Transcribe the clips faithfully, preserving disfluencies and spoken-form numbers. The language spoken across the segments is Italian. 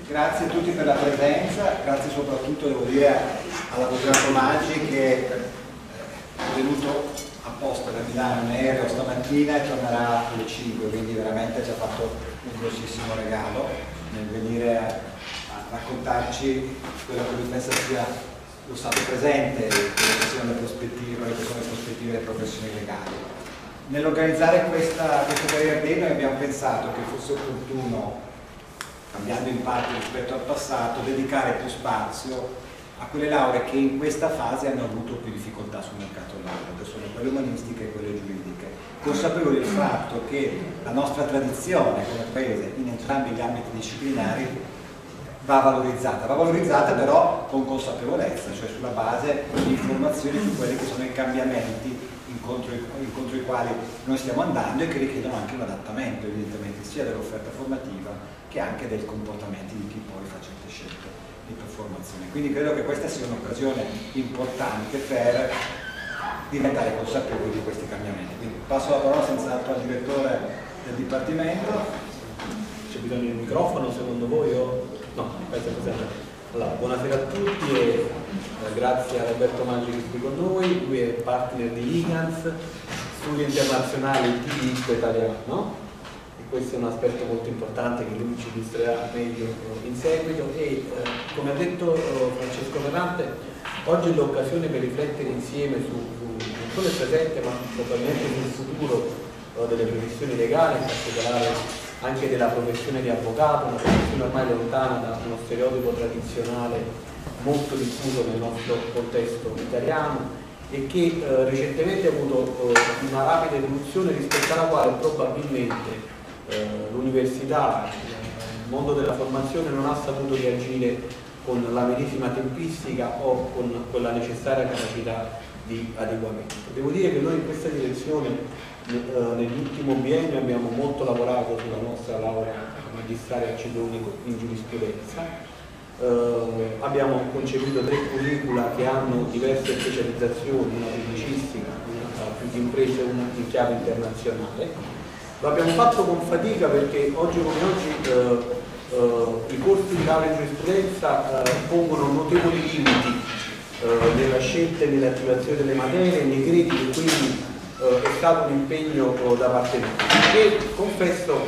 Grazie a tutti per la presenza, grazie soprattutto, devo dire, all'avvocato Maggi che è venuto apposta da Milano in aereo stamattina e tornerà alle cinque, quindi veramente ci ha fatto un grossissimo regalo nel venire a, a raccontarci quello che lui pensa sia lo stato presente, quelle che sono le prospettive, quelle che sono le prospettive delle professioni legali. Nell'organizzare questa, questo Career Day noi abbiamo pensato che fosse opportuno, cambiando in parte rispetto al passato, dedicare più spazio a quelle lauree che in questa fase hanno avuto più difficoltà sul mercato del lavoro, che sono quelle umanistiche e quelle giuridiche, consapevoli del fatto che la nostra tradizione come paese in entrambi gli ambiti disciplinari va valorizzata, va valorizzata però con consapevolezza, cioè sulla base di informazioni su quelli che sono i cambiamenti incontro, incontro i quali noi stiamo andando e che richiedono anche un adattamento evidentemente sia dell'offerta formativa che anche dei comportamenti di chi poi fa certe scelte di formazione. Quindi credo che questa sia un'occasione importante per diventare consapevoli di questi cambiamenti. Quindi passo la parola senz'altro al direttore del Dipartimento. C'è bisogno di un microfono secondo voi? O... No, penso che sia. Allora, buonasera a tutti e eh, grazie a Roberto Maggi che è qui con noi. Lui è partner di IGANS, Studi Internazionali il diritto italiano. Questo è un aspetto molto importante che lui ci illustrerà meglio in seguito e eh, come ha detto eh, Francesco Ferrante, oggi è l'occasione per riflettere insieme su, su non solo il presente ma probabilmente sul futuro eh, delle professioni legali, in particolare anche della professione di avvocato, una professione ormai lontana da uno stereotipo tradizionale molto diffuso nel nostro contesto italiano e che eh, recentemente ha avuto eh, una rapida evoluzione rispetto alla quale probabilmente l'università, il mondo della formazione non ha saputo reagire con la medesima tempistica o con quella necessaria capacità di adeguamento. Devo dire che noi in questa direzione eh, nell'ultimo biennio abbiamo molto lavorato sulla nostra laurea magistrale a ciclo unico in giurisprudenza. Eh, abbiamo concepito tre curricula che hanno diverse specializzazioni, una pubblicistica, una più di imprese e una in chiave internazionale. Lo abbiamo fatto con fatica perché oggi come oggi eh, eh, i corsi di laurea in giurisprudenza eh, pongono notevoli limiti eh, nella scelta e nell'attivazione delle materie, nei crediti, quindi eh, è stato un impegno eh, da parte nostra. E confesso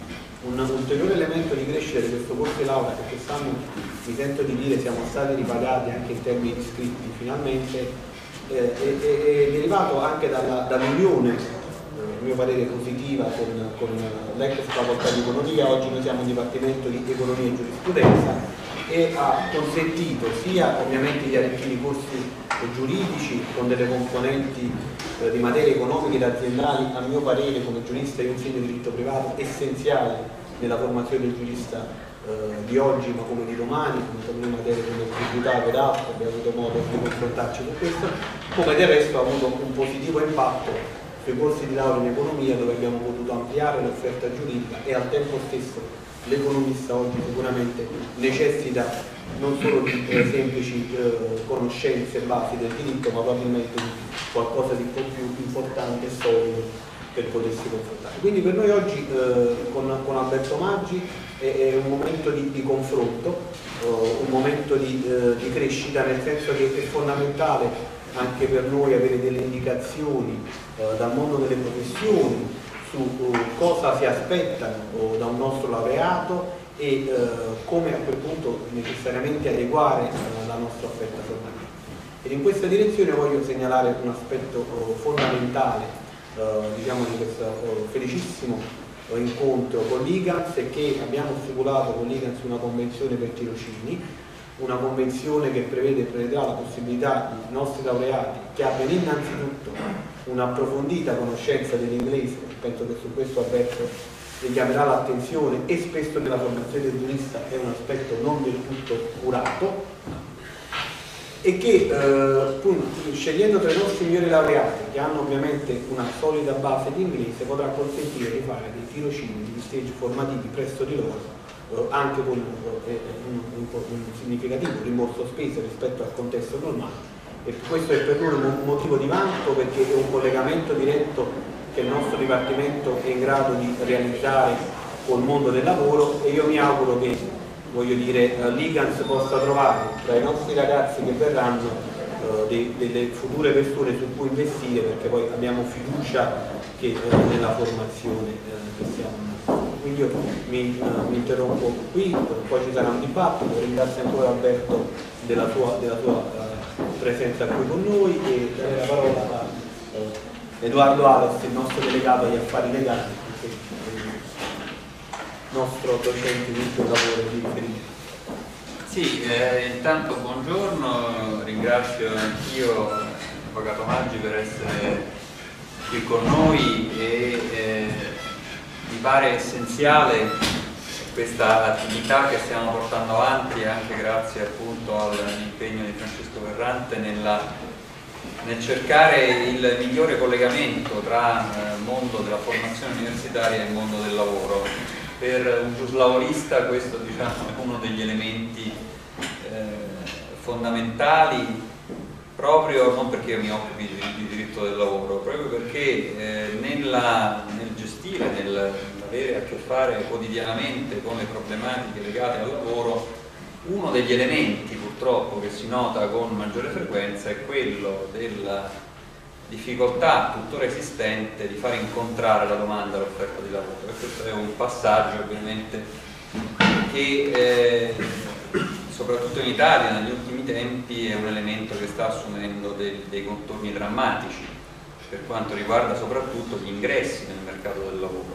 un ulteriore elemento di crescita di questo corso di laurea che quest'anno mi sento di dire siamo stati ripagati anche in termini di iscritti finalmente, eh, è, è, è derivato anche dall'unione a mio parere positiva con, con l'ex facoltà di economia. Oggi noi siamo in dipartimento di economia e giurisprudenza e ha consentito sia ovviamente di arricchire i corsi giuridici con delle componenti eh, di materie economiche ed aziendali, a mio parere come giurista io insegno diritto privato, essenziali nella formazione del giurista eh, di oggi ma come di domani, come materie come tributario ed altro, abbiamo avuto modo di confrontarci su questo, come del resto ha avuto un positivo impatto sui corsi di laurea in economia dove abbiamo potuto ampliare l'offerta giuridica e al tempo stesso l'economista oggi sicuramente necessita non solo di eh, semplici eh, conoscenze e basi del diritto ma probabilmente di qualcosa di un po' più importante e solido per potersi confrontare. Quindi per noi oggi eh, con, con Alberto Maggi è, è un momento di, di confronto, eh, un momento di, eh, di crescita, nel senso che è fondamentale anche per noi avere delle indicazioni eh, dal mondo delle professioni su uh, cosa si aspettano uh, da un nostro laureato e uh, come a quel punto necessariamente adeguare uh, la nostra offerta formativa. Ed in questa direzione voglio segnalare un aspetto uh, fondamentale uh, diciamo di questo uh, felicissimo uh, incontro con l'IGANS, e che abbiamo stipulato con l'IGANS una convenzione per tirocini, una convenzione che prevede e prevederà la possibilità di nostri laureati che abbiano innanzitutto un'approfondita conoscenza dell'inglese, penso che su questo Alberto richiamerà l'attenzione, e spesso nella formazione del giurista è un aspetto non del tutto curato, e che eh, appunto, scegliendo tra i nostri migliori laureati che hanno ovviamente una solida base di inglese potrà consentire di fare dei tirocini, degli stage formativi presso di loro anche con eh, un, un, un significativo rimborso spese rispetto al contesto normale, e questo è per noi un motivo di vanto perché è un collegamento diretto che il nostro Dipartimento è in grado di realizzare col mondo del lavoro, e io mi auguro che voglio dire, l'I G A N S possa trovare tra i nostri ragazzi che verranno uh, de, delle future persone su cui investire, perché poi abbiamo fiducia che, uh, nella formazione uh, che stiamo. Quindi io mi, uh, mi interrompo qui, poi ci sarà un dibattito. Ringrazio ancora Alberto della sua, della sua uh, presenza qui con noi e dare la parola a uh, Edoardo Ales, il nostro delegato agli affari legali, che è il nostro docente di lavoro di riferimento. Sì, eh, intanto buongiorno, ringrazio anch'io l'Avvocato Maggi per essere qui con noi e eh, mi pare essenziale questa attività che stiamo portando avanti anche grazie appunto all'impegno di Francesco Ferrante nella, nel cercare il migliore collegamento tra il mondo della formazione universitaria e il mondo del lavoro. Per un giuslavorista questo, diciamo, è uno degli elementi eh, fondamentali, proprio non perché io mi occupi di, di diritto del lavoro, proprio perché eh, nella, nel gestire, nell'avere a che fare quotidianamente con le problematiche legate al lavoro, uno degli elementi purtroppo che si nota con maggiore frequenza è quello della difficoltà tuttora esistente di far incontrare la domanda e l'offerta di lavoro, e questo è un passaggio ovviamente che eh, soprattutto in Italia negli ultimi tempi è un elemento che sta assumendo dei, dei contorni drammatici per quanto riguarda soprattutto gli ingressi nel mercato del lavoro.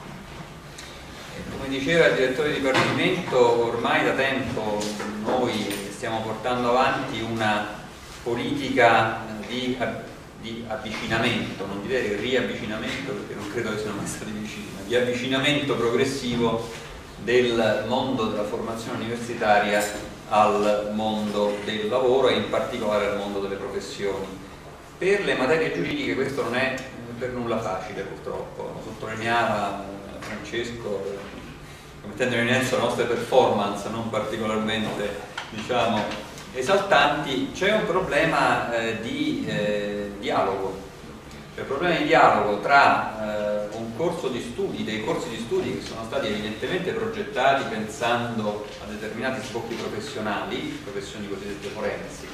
E come diceva il direttore di dipartimento, ormai da tempo noi stiamo portando avanti una politica di di avvicinamento, non direi riavvicinamento perché non credo che siano mai stati vicini, ma di avvicinamento progressivo del mondo della formazione universitaria al mondo del lavoro e in particolare al mondo delle professioni. Per le materie giuridiche questo non è per nulla facile purtroppo, lo sottolineava Francesco mettendo in evidenza le nostre performance non particolarmente, diciamo, esaltanti. C'è un problema eh, di eh, dialogo, c'è un problema di dialogo tra eh, un corso di studi, dei corsi di studi che sono stati evidentemente progettati pensando a determinati sbocchi professionali, professioni cosiddette forensi,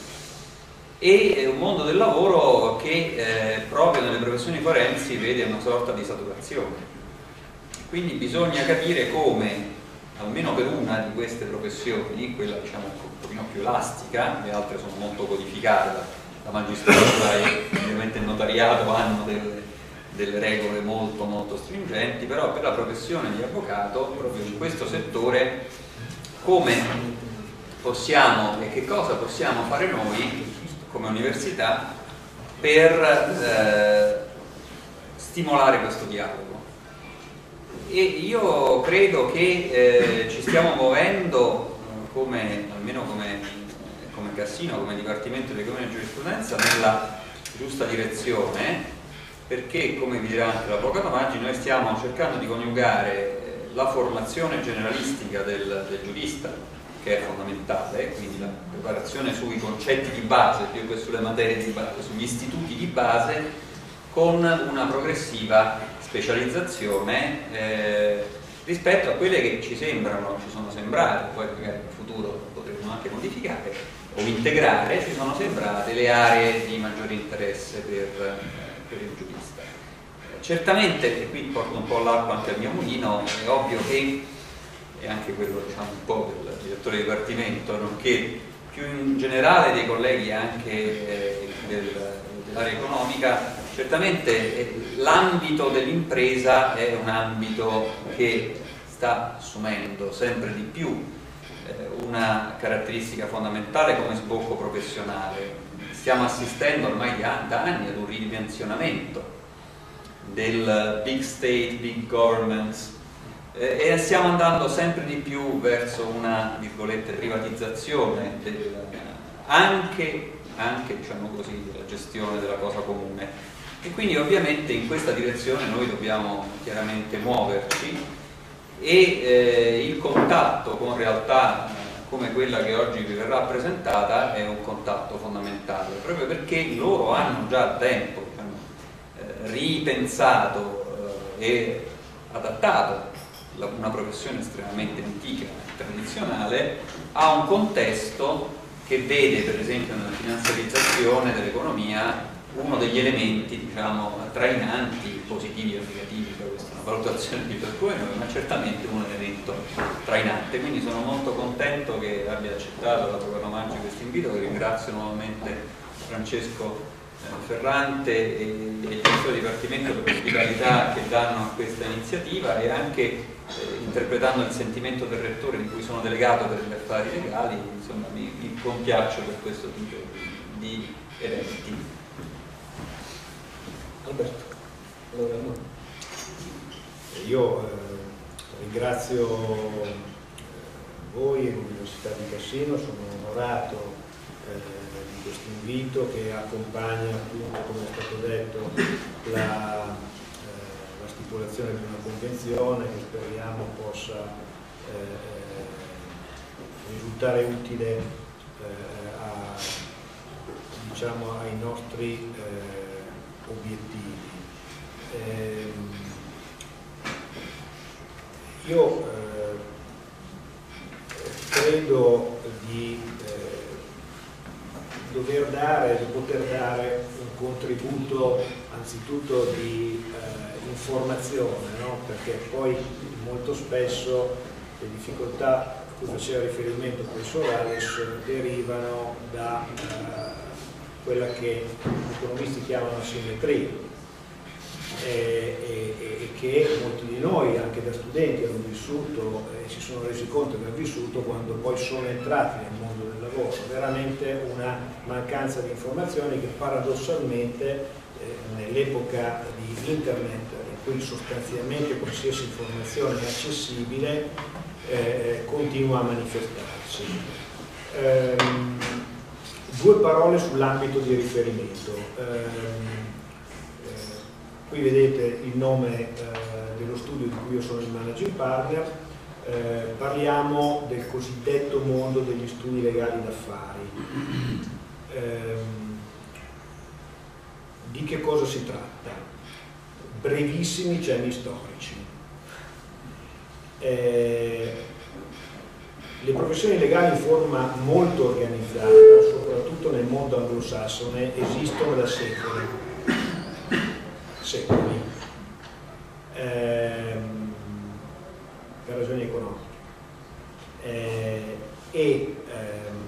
e un mondo del lavoro che eh, proprio nelle professioni forensi vede una sorta di saturazione. Quindi bisogna capire come, almeno per una di queste professioni, quella diciamo un pochino più elastica, le altre sono molto codificate, la, la magistratura e ovviamente il notariato hanno delle, delle regole molto molto stringenti, però per la professione di avvocato, proprio in questo settore, come possiamo e che cosa possiamo fare noi come università per eh, stimolare questo dialogo. E io credo che eh, ci stiamo muovendo, come, almeno come, come Cassino, come Dipartimento di Economia e Giurisprudenza, nella giusta direzione, perché, come vi dirà anche l'Avvocato Maggi, noi stiamo cercando di coniugare la formazione generalistica del, del giurista, che è fondamentale, quindi la preparazione sui concetti di base, più che sulle materie di base, sugli istituti di base, con una progressiva specializzazione eh, rispetto a quelle che ci sembrano, ci sono sembrate, poi magari in futuro potremo anche modificare o integrare, ci sono sembrate le aree di maggiore interesse per, eh, per il giurista. Eh, certamente, e qui porto un po' l'acqua anche al mio mulino, è ovvio che, e anche quello diciamo un po' del direttore di dipartimento, nonché più in generale dei colleghi anche eh, del, dell'area economica, certamente eh, l'ambito dell'impresa è un ambito che sta assumendo sempre di più eh, una caratteristica fondamentale come sbocco professionale. Stiamo assistendo ormai da, da anni ad un ridimensionamento del big state, big governments eh, e stiamo andando sempre di più verso una, virgolette, privatizzazione del, anche, anche diciamo così, della gestione della cosa comune. E quindi ovviamente in questa direzione noi dobbiamo chiaramente muoverci e eh, il contatto con realtà come quella che oggi vi verrà presentata è un contatto fondamentale, proprio perché loro hanno già da tempo diciamo, eh, ripensato eh, e adattato una professione estremamente antica e tradizionale, a un contesto che vede per esempio nella finanziarizzazione dell'economia uno degli elementi, diciamo, trainanti, positivi o negativi, questa è una valutazione di per cui noi, ma certamente un elemento trainante. Quindi sono molto contento che abbia accettato l'Avvocato Maggi questo invito, che ringrazio nuovamente Francesco eh, Ferrante e, e il suo Dipartimento per l'ospitalità che danno a questa iniziativa, e anche eh, interpretando il sentimento del Rettore di cui sono delegato per gli affari legali, insomma mi, mi compiaccio per questo tipo di, di eventi. Alberto, allora, no. Io eh, ringrazio voi e l'Università di Cassino, sono onorato eh, di questo invito che accompagna, appunto, come è stato detto, la, eh, la stipulazione di una convenzione che speriamo possa eh, risultare utile eh, a, diciamo, ai nostri eh, obiettivi. Eh, io eh, credo di eh, dover dare, di poter dare un contributo anzitutto di eh, informazione, no? Perché poi molto spesso le difficoltà a cui faceva riferimento il professor Ales derivano da eh, quella che gli economisti chiamano asimmetria e, e, e che molti di noi, anche da studenti, hanno vissuto e si sono resi conto di aver vissuto quando poi sono entrati nel mondo del lavoro. Veramente una mancanza di informazioni che paradossalmente eh, nell'epoca di internet, in cui sostanzialmente qualsiasi informazione è accessibile, eh, continua a manifestarsi. Ehm, Due parole sull'ambito di riferimento. Eh, eh, qui vedete il nome eh, dello studio di cui io sono il managing partner. Eh, parliamo del cosiddetto mondo degli studi legali d'affari. Eh, di che cosa si tratta? Brevissimi cenni storici. Eh, Le professioni legali in forma molto organizzata, soprattutto nel mondo anglosassone, esistono da secoli, secoli, ehm, per ragioni economiche. Eh, e ehm,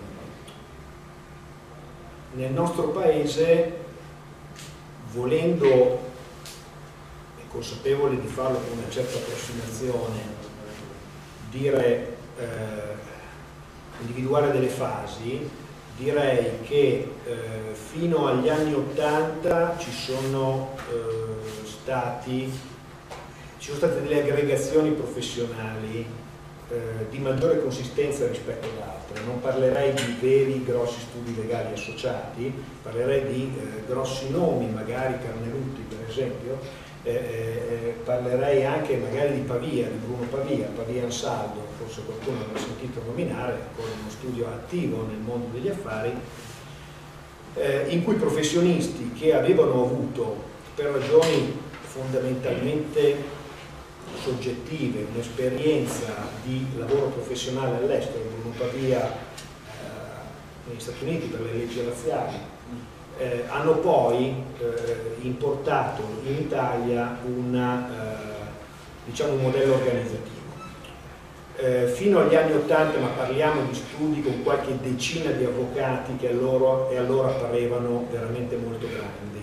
nel nostro paese, volendo e consapevole di farlo con una certa approssimazione, dire Eh, individuare delle fasi, direi che eh, fino agli anni ottanta ci sono eh, stati ci sono state delle aggregazioni professionali eh, di maggiore consistenza rispetto ad altre. Non parlerei di veri grossi studi legali associati, parlerei di eh, grossi nomi, magari Carnelutti per esempio. Eh, eh, parlerei anche magari di Pavia, di Bruno Pavia, Pavia Ansaldo, forse qualcuno l'ha sentito nominare, con uno studio attivo nel mondo degli affari, eh, in cui professionisti che avevano avuto, per ragioni fondamentalmente soggettive, un'esperienza di lavoro professionale all'estero, Bruno Pavia eh, negli Stati Uniti per le leggi razziali, Eh, hanno poi eh, importato in Italia una, eh, diciamo un modello organizzativo. Eh, fino agli anni ottanta, ma parliamo di studi con qualche decina di avvocati che allora, e allora parevano veramente molto grandi.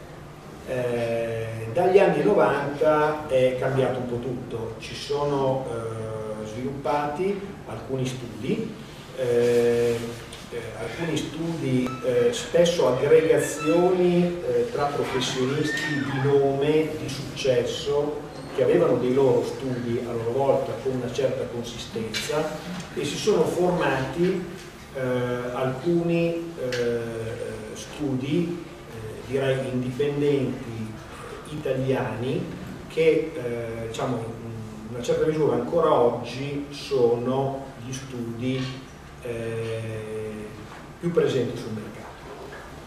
Eh, dagli anni novanta è cambiato un po' tutto, ci sono eh, sviluppati alcuni studi, eh, Eh, alcuni studi, eh, spesso aggregazioni eh, tra professionisti di nome, di successo, che avevano dei loro studi a loro volta con una certa consistenza, e si sono formati eh, alcuni eh, studi, eh, direi indipendenti, italiani, che eh, diciamo, in una certa misura ancora oggi sono gli studi eh, più presenti sul mercato.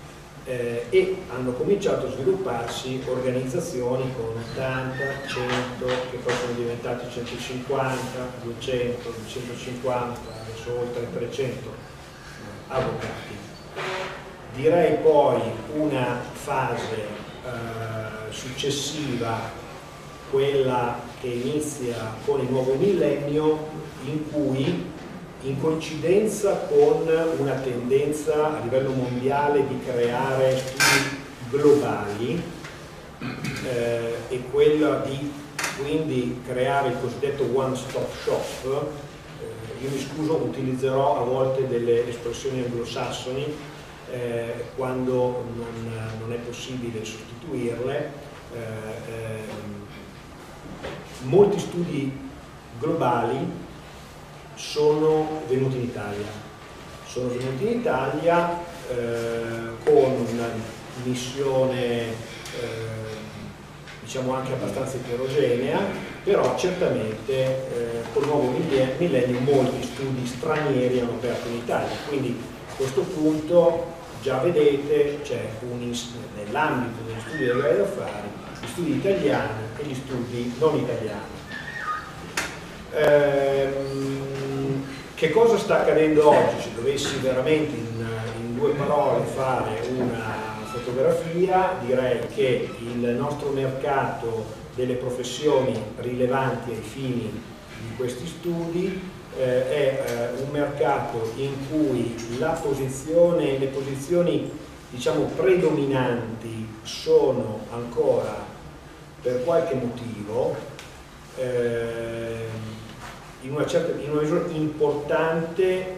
eh, e hanno cominciato a svilupparsi organizzazioni con ottanta, cento, che poi sono diventati centocinquanta, duecento, duecentocinquanta, adesso oltre trecento avvocati. Direi poi una fase eh, successiva, quella che inizia con il nuovo millennio, in cui, in coincidenza con una tendenza a livello mondiale di creare studi globali eh, e quella di quindi creare il cosiddetto one-stop shop, eh, io mi scuso, utilizzerò a volte delle espressioni anglosassoni eh, quando non, non è possibile sostituirle. Eh, eh, molti studi globali sono venuti in Italia, sono venuti in Italia eh, con una missione eh, diciamo anche abbastanza eterogenea, però certamente eh, col nuovo millennio molti studi stranieri hanno aperto in Italia, quindi a questo punto già vedete c'è nell'ambito degli studi legali d'affari gli studi italiani e gli studi non italiani. Ehm, che cosa sta accadendo oggi? Se dovessi veramente in, in due parole fare una fotografia, direi che il nostro mercato delle professioni rilevanti ai fini di questi studi eh, è eh, un mercato in cui la posizione, le posizioni diciamo predominanti sono ancora per qualche motivo eh, in una certa in una misura importante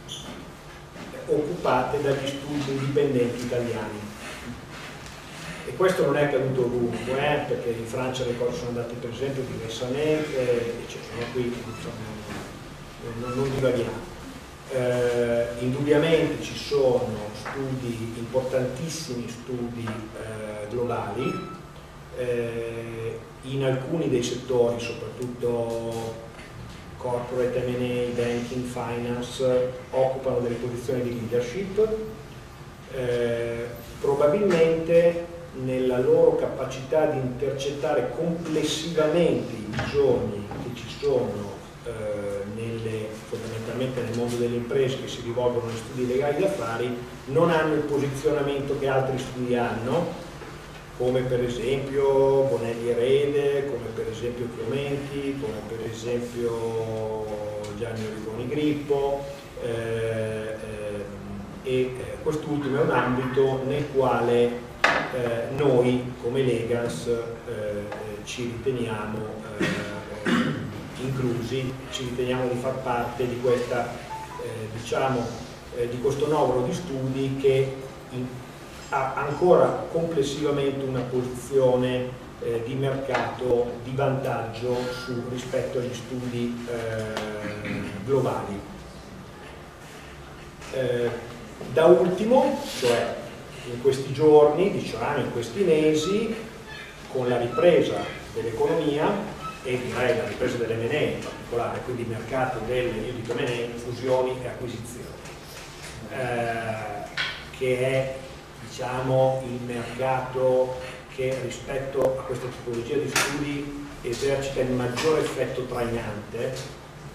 occupate dagli studi indipendenti italiani. E questo non è accaduto ovunque, eh, perché in Francia le cose sono andate per esempio diversamente, eccetera. Qui insomma, non, non divaghiamo. Eh, indubbiamente ci sono studi, importantissimi studi eh, globali, eh, in alcuni dei settori, soprattutto corporate M and A, banking, finance, occupano delle posizioni di leadership, eh, probabilmente nella loro capacità di intercettare complessivamente i bisogni che ci sono eh, nelle, fondamentalmente nel mondo delle imprese che si rivolgono agli studi legali d'affari, non hanno il posizionamento che altri studi hanno, come per esempio Bonelli Erede, come per esempio Chiomenti, come per esempio Gianni Origoni Grippo, eh, eh, e quest'ultimo è un ambito nel quale eh, noi come Legans eh, ci riteniamo eh, inclusi, ci riteniamo di far parte di, questa, eh, diciamo, eh, di questo novero di studi che in, ha ancora complessivamente una posizione eh, di mercato di vantaggio su, rispetto agli studi eh, globali. Eh, da ultimo, cioè in questi giorni, diciamo in questi mesi, con la ripresa dell'economia e direi la ripresa dell'M and A in particolare, quindi il mercato delle, io dico M and A, fusioni e acquisizioni, eh, che è diciamo il mercato che rispetto a questa tipologia di studi esercita il maggiore effetto trainante.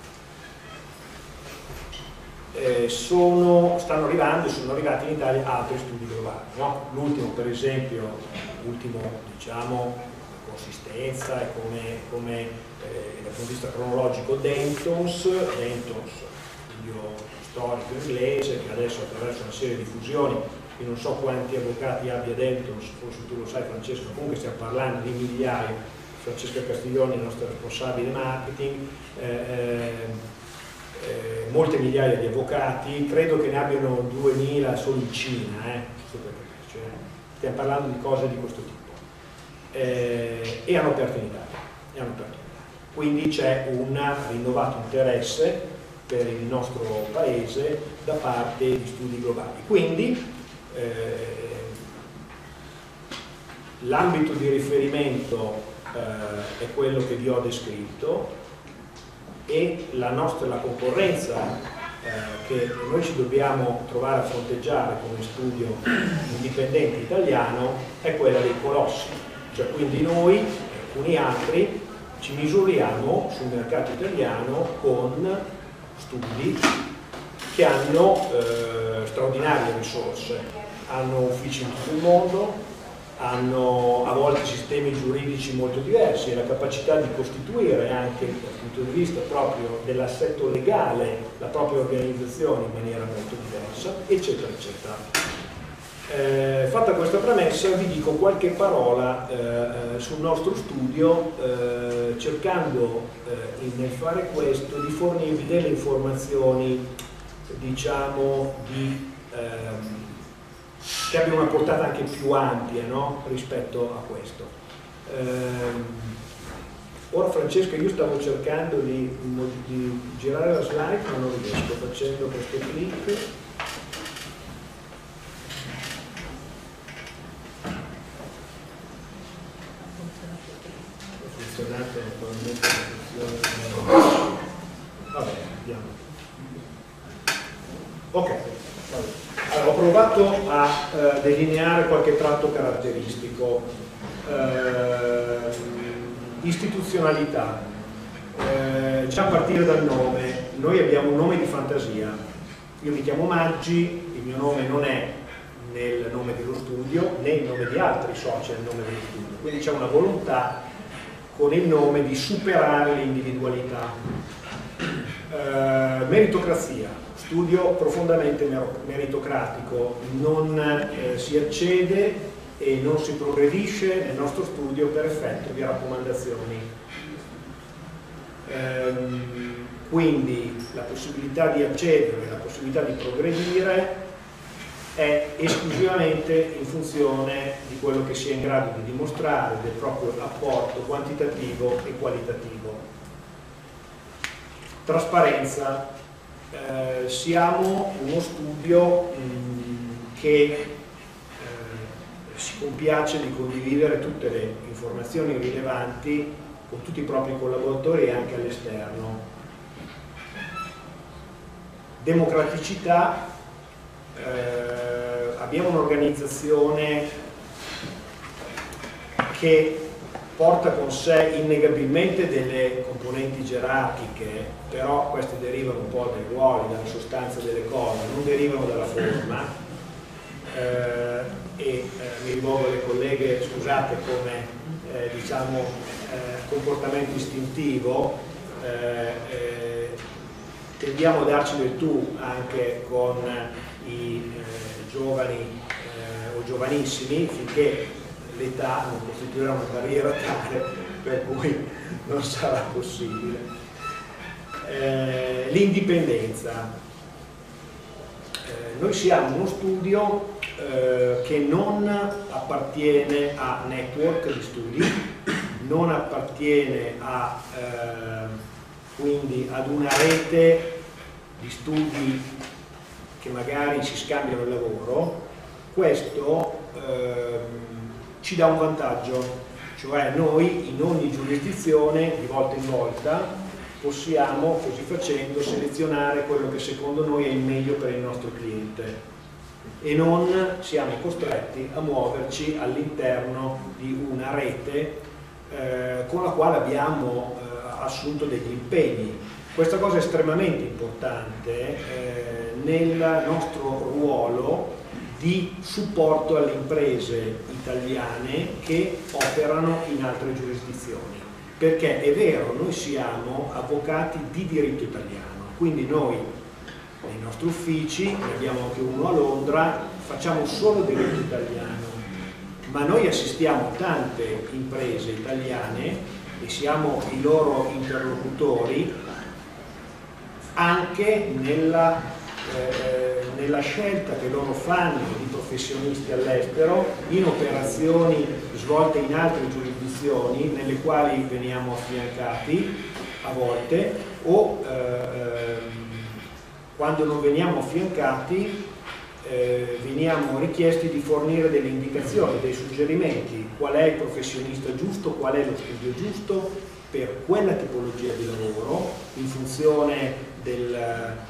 Eh, sono, stanno arrivando, sono arrivati in Italia altri studi globali, no? L'ultimo per esempio, l'ultimo diciamo consistenza e come, come eh, dal punto di vista cronologico Dentons, Dentons, studio storico inglese che adesso attraverso una serie di fusioni, io non so quanti avvocati abbia Dentons, forse tu lo sai Francesco, comunque stiamo parlando di migliaia. Francesca Castiglioni, la nostra responsabile marketing, eh, eh, Eh, molte migliaia di avvocati, credo che ne abbiano duemila solo in Cina, eh, cioè, stiamo parlando di cose di questo tipo, eh, e hanno aperto in Italia, e hanno aperto in Italia. Quindi c'è un rinnovato interesse per il nostro paese da parte di studi globali. Quindi eh, l'ambito di riferimento eh, è quello che vi ho descritto, e la nostra la concorrenza eh, che noi ci dobbiamo trovare a fronteggiare come studio indipendente italiano è quella dei colossi, cioè quindi noi e alcuni altri ci misuriamo sul mercato italiano con studi che hanno eh, straordinarie risorse, hanno uffici in tutto il mondo, hanno a volte sistemi giuridici molto diversi e la capacità di costituire anche dal punto di vista proprio dell'assetto legale la propria organizzazione in maniera molto diversa, eccetera eccetera. Eh, fatta questa premessa vi dico qualche parola eh, sul nostro studio, eh, cercando eh, nel fare questo di fornirvi delle informazioni, diciamo, di, ehm, che abbiano una portata anche più ampia, no? Rispetto a questo. Ehm, ora Francesca, io stavo cercando di, di girare la slide ma non riesco, facendo questo clic. Funzionato naturalmente la funzione. Vabbè, andiamo. Ok, vabbè. Allora, ho provato a eh, delineare qualche tratto caratteristico. Eh, istituzionalità. Eh, già a partire dal nome, noi abbiamo un nome di fantasia. Io mi chiamo Maggi, il mio nome non è nel nome dello studio né il nome di altri soci nel nome dello studio, quindi c'è una volontà con il nome di superare l'individualità. Eh, meritocrazia, studio profondamente meritocratico, non eh, si accede e non si progredisce nel nostro studio per effetto di raccomandazioni. Ehm, quindi la possibilità di accedere, la possibilità di progredire è esclusivamente in funzione di quello che si è in grado di dimostrare del proprio apporto quantitativo e qualitativo. Trasparenza. Eh, siamo uno studio mh, che eh, si compiace di condividere tutte le informazioni rilevanti con tutti i propri collaboratori e anche all'esterno. Democraticità. Eh, abbiamo un'organizzazione che porta con sé innegabilmente delle componenti gerarchiche, però queste derivano un po' dai ruoli, dalla sostanza delle cose, non derivano dalla forma. Eh, e eh, mi rivolgo alle colleghe, scusate, come eh, diciamo eh, comportamento istintivo, eh, eh, tendiamo a darci del tu anche con i eh, giovani eh, o giovanissimi, finché l'età non costituirà una barriera tale per cui non sarà possibile. Eh, l'indipendenza. Eh, noi siamo uno studio eh, che non appartiene a network di studi, non appartiene a, eh, quindi ad una rete di studi che magari si scambiano il lavoro. Questo eh, ci dà un vantaggio, cioè noi in ogni giurisdizione di volta in volta possiamo così facendo selezionare quello che secondo noi è il meglio per il nostro cliente e non siamo costretti a muoverci all'interno di una rete eh, con la quale abbiamo eh, assunto degli impegni. Questa cosa è estremamente importante eh, nel nostro ruolo di supporto alle imprese italiane che operano in altre giurisdizioni, perché è vero, noi siamo avvocati di diritto italiano, quindi noi nei nostri uffici, ne abbiamo anche uno a Londra, facciamo solo diritto italiano, ma noi assistiamo tante imprese italiane e siamo i loro interlocutori anche nella Eh, nella scelta che loro fanno di professionisti all'estero in operazioni svolte in altre giurisdizioni nelle quali veniamo affiancati a volte o eh, quando non veniamo affiancati eh, veniamo richiesti di fornire delle indicazioni, dei suggerimenti, qual è il professionista giusto, qual è lo studio giusto per quella tipologia di lavoro in funzione del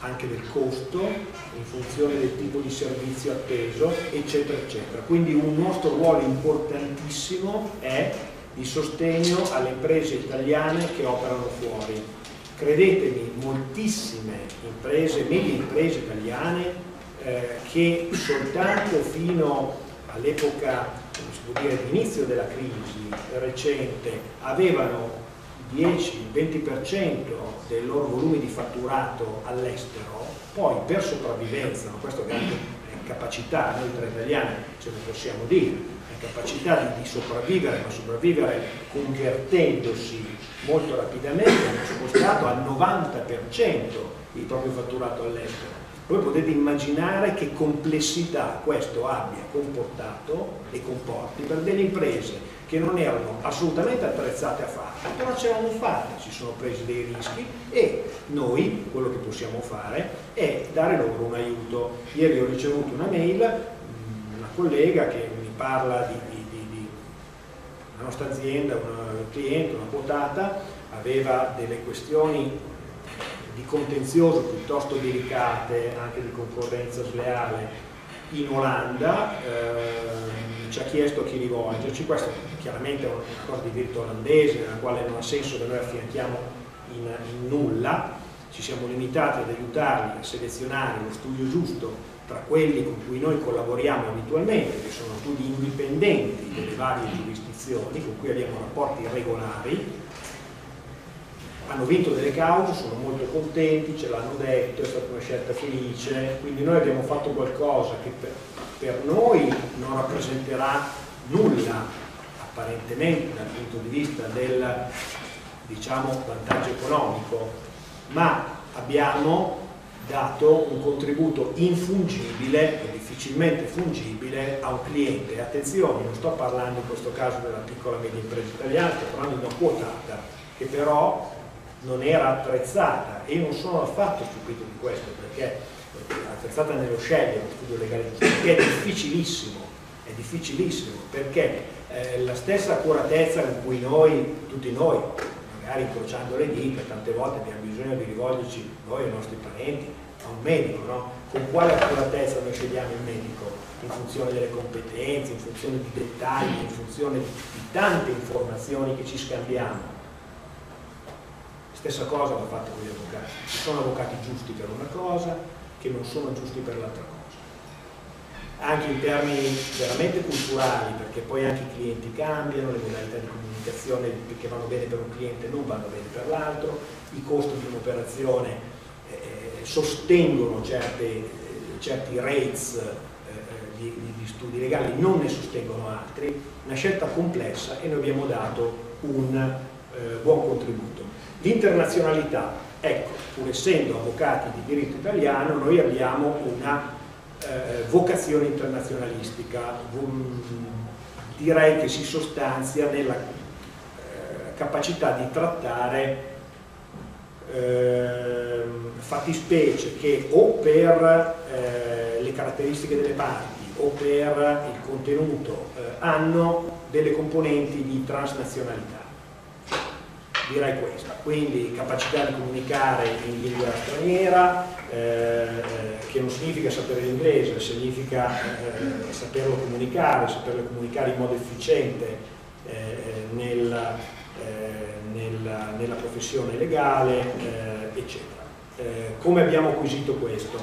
anche del costo, in funzione del tipo di servizio atteso, eccetera, eccetera. Quindi un nostro ruolo importantissimo è di sostegno alle imprese italiane che operano fuori. Credetemi, moltissime imprese, medie imprese italiane, eh, che soltanto fino all'epoca, come si può dire, d'inizio della crisi recente, avevano dieci venti per cento dei loro volumi di fatturato all'estero, poi per sopravvivenza, ma questo è grande capacità, noi tra italiani ce lo possiamo dire, è capacità di, di sopravvivere, ma sopravvivere convertendosi molto rapidamente, hanno spostato al novanta per cento il proprio fatturato all'estero. Voi potete immaginare che complessità questo abbia comportato e comporti per delle imprese che non erano assolutamente attrezzate a farlo, però ce l'hanno fatta, si sono presi dei rischi e noi quello che possiamo fare è dare loro un aiuto. Ieri ho ricevuto una mail, una collega che mi parla di, di, di, di una nostra azienda, un cliente, una quotata, aveva delle questioni di contenzioso piuttosto delicate, anche di concorrenza sleale in Olanda, eh, ci ha chiesto a chi rivolgerci. Questo chiaramente è una cosa di diritto olandese nella quale non ha senso che noi affianchiamo in, in nulla, ci siamo limitati ad aiutarli a selezionare lo studio giusto tra quelli con cui noi collaboriamo abitualmente, che sono studi indipendenti delle varie giurisdizioni con cui abbiamo rapporti regolari. Hanno vinto delle cause, sono molto contenti, ce l'hanno detto, è stata una scelta felice, quindi noi abbiamo fatto qualcosa che per, per noi non rappresenterà nulla apparentemente dal punto di vista del, diciamo, vantaggio economico, ma abbiamo dato un contributo infungibile e difficilmente fungibile a un cliente. Attenzione, non sto parlando in questo caso della piccola e media impresa italiana, sto parlando di una quotata che però non era attrezzata, e io non sono affatto stupito di questo, perché attrezzata nello scegliere lo studio legale giusto, perché è difficilissimo, è difficilissimo, perché eh, la stessa accuratezza con cui noi, tutti noi, magari incrociando le dita, tante volte abbiamo bisogno di rivolgerci noi ai nostri parenti, a un medico, no? Con quale accuratezza noi scegliamo il medico? In funzione delle competenze, in funzione di dettagli, in funzione di tante informazioni che ci scambiamo. Stessa cosa va fatta con gli avvocati. Ci sono avvocati giusti per una cosa che non sono giusti per l'altra cosa. Anche in termini veramente culturali, perché poi anche i clienti cambiano, le modalità di comunicazione che vanno bene per un cliente non vanno bene per l'altro, i costi di un'operazione eh, sostengono certe, eh, certi rates eh, di, di studi legali, non ne sostengono altri. Una scelta complessa e noi abbiamo dato un eh, buon contributo. L'internazionalità, ecco, pur essendo avvocati di diritto italiano, noi abbiamo una eh, vocazione internazionalistica, um, direi che si sostanzia nella eh, capacità di trattare eh, fattispecie che o per eh, le caratteristiche delle parti o per il contenuto eh, hanno delle componenti di transnazionalità. Direi questa, quindi capacità di comunicare in lingua straniera, eh, che non significa sapere l'inglese, significa eh, saperlo comunicare, saperlo comunicare in modo efficiente eh, nella, eh, nella, nella professione legale, eh, eccetera. Eh, come abbiamo acquisito questo?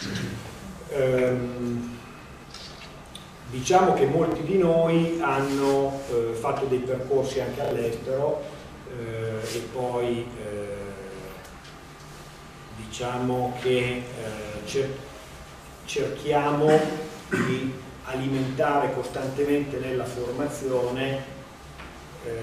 Um, diciamo che molti di noi hanno eh, fatto dei percorsi anche all'estero, Eh, e poi eh, diciamo che eh, cer cerchiamo di alimentare costantemente nella formazione eh,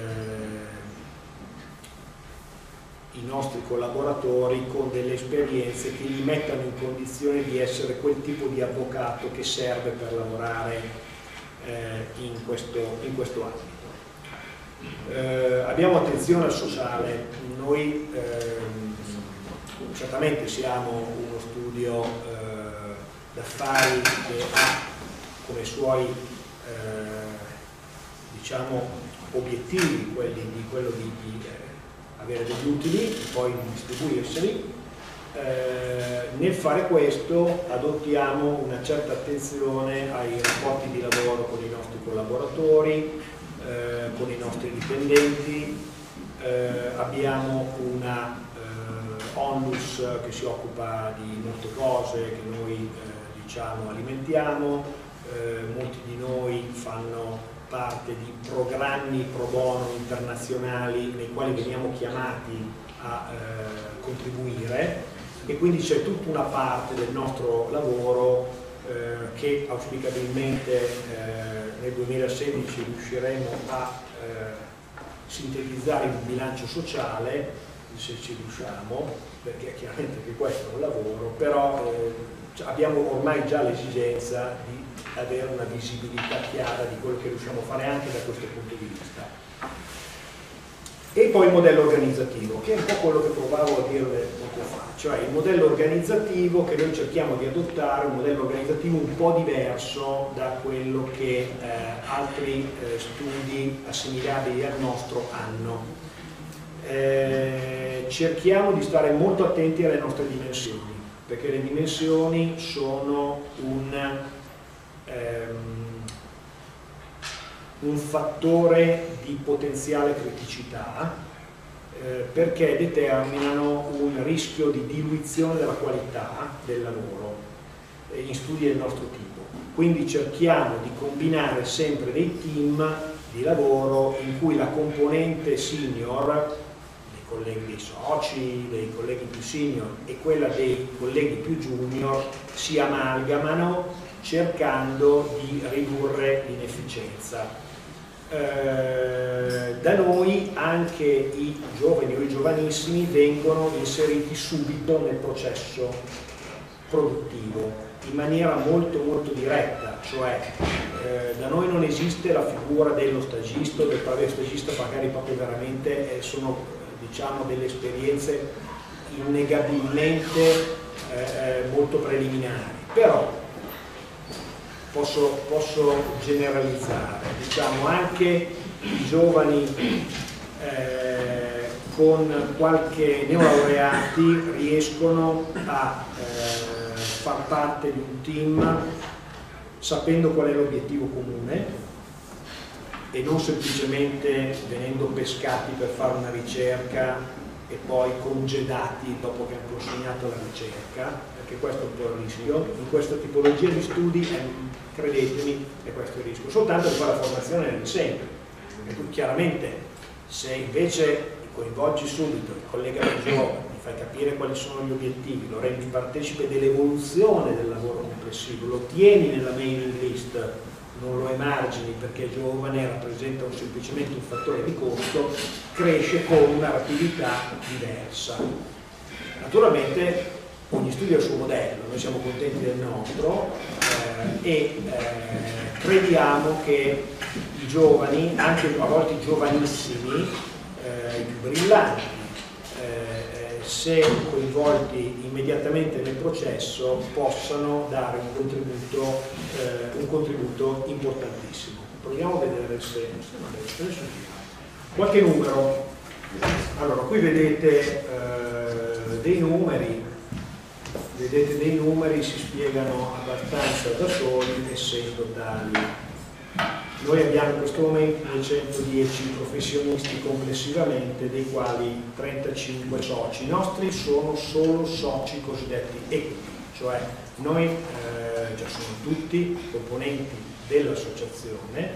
i nostri collaboratori con delle esperienze che li mettano in condizione di essere quel tipo di avvocato che serve per lavorare eh, in questo, in questo ambito. Eh, abbiamo attenzione al sociale, noi ehm, certamente siamo uno studio eh, d'affari che ha come suoi eh, diciamo obiettivi quelli di quello di, di eh, avere degli utili e poi distribuirseli, eh, nel fare questo adottiamo una certa attenzione ai rapporti di lavoro con i nostri collaboratori, eh, con i nostri dipendenti, eh, abbiamo una eh, onlus che si occupa di molte cose che noi eh, diciamo alimentiamo, eh, molti di noi fanno parte di programmi pro bono internazionali nei quali veniamo chiamati a eh, contribuire, e quindi c'è tutta una parte del nostro lavoro eh, che auspicabilmente eh, nel duemilasedici riusciremo a eh, sintetizzare in un bilancio sociale, se ci riusciamo, perché chiaramente anche questo è un lavoro, però eh, abbiamo ormai già l'esigenza di avere una visibilità chiara di quello che riusciamo a fare anche da questo punto di vista. E poi il modello organizzativo, che è un po' quello che provavo a dirle poco fa, cioè il modello organizzativo che noi cerchiamo di adottare, un modello organizzativo un po' diverso da quello che eh, altri eh, studi assimilabili al nostro hanno. Eh, cerchiamo di stare molto attenti alle nostre dimensioni, perché le dimensioni sono un un fattore di potenziale criticità eh, perché determinano un rischio di diluizione della qualità del lavoro eh, in studi del nostro tipo. Quindi cerchiamo di combinare sempre dei team di lavoro in cui la componente senior, dei colleghi dei soci, dei colleghi più senior, e quella dei colleghi più junior si amalgamano cercando di ridurre l'inefficienza. Eh, da noi anche i giovani o i giovanissimi vengono inseriti subito nel processo produttivo in maniera molto molto diretta, cioè eh, da noi non esiste la figura dello stagista o del previo stagista, magari proprio veramente eh, sono diciamo delle esperienze innegabilmente eh, molto preliminari, però Posso, posso generalizzare, diciamo anche i giovani eh, con qualche neolaureati riescono a eh, far parte di un team sapendo qual è l'obiettivo comune e non semplicemente venendo pescati per fare una ricerca e poi congedati dopo che hanno consegnato la ricerca, perché questo è un po' il rischio. In questa tipologia di studi, eh, credetemi, è questo il rischio, soltanto che poi la formazione è sempre. E tu chiaramente, se invece coinvolgi subito il collega più giovane, gli fai capire quali sono gli obiettivi, lo rendi partecipe dell'evoluzione del lavoro complessivo, lo tieni nella mailing list, non lo emargini perché è giovane, rappresenta un, semplicemente un fattore di costo, cresce con una rapidità diversa. Naturalmente ogni studio ha il suo modello, noi siamo contenti del nostro eh, e eh, crediamo che i giovani, anche a volte i giovanissimi, eh, i più brillanti, eh, se coinvolti immediatamente nel processo, possano dare un contributo, eh, un contributo importantissimo. Proviamo a vedere se, se ne qualche numero. Allora, qui vedete eh, dei numeri, vedete dei numeri, si spiegano abbastanza da soli, essendo tali. Noi abbiamo in questo momento duecentodieci professionisti complessivamente, dei quali trentacinque soci. I nostri sono solo soci cosiddetti equity, cioè noi eh, già sono tutti componenti dell'associazione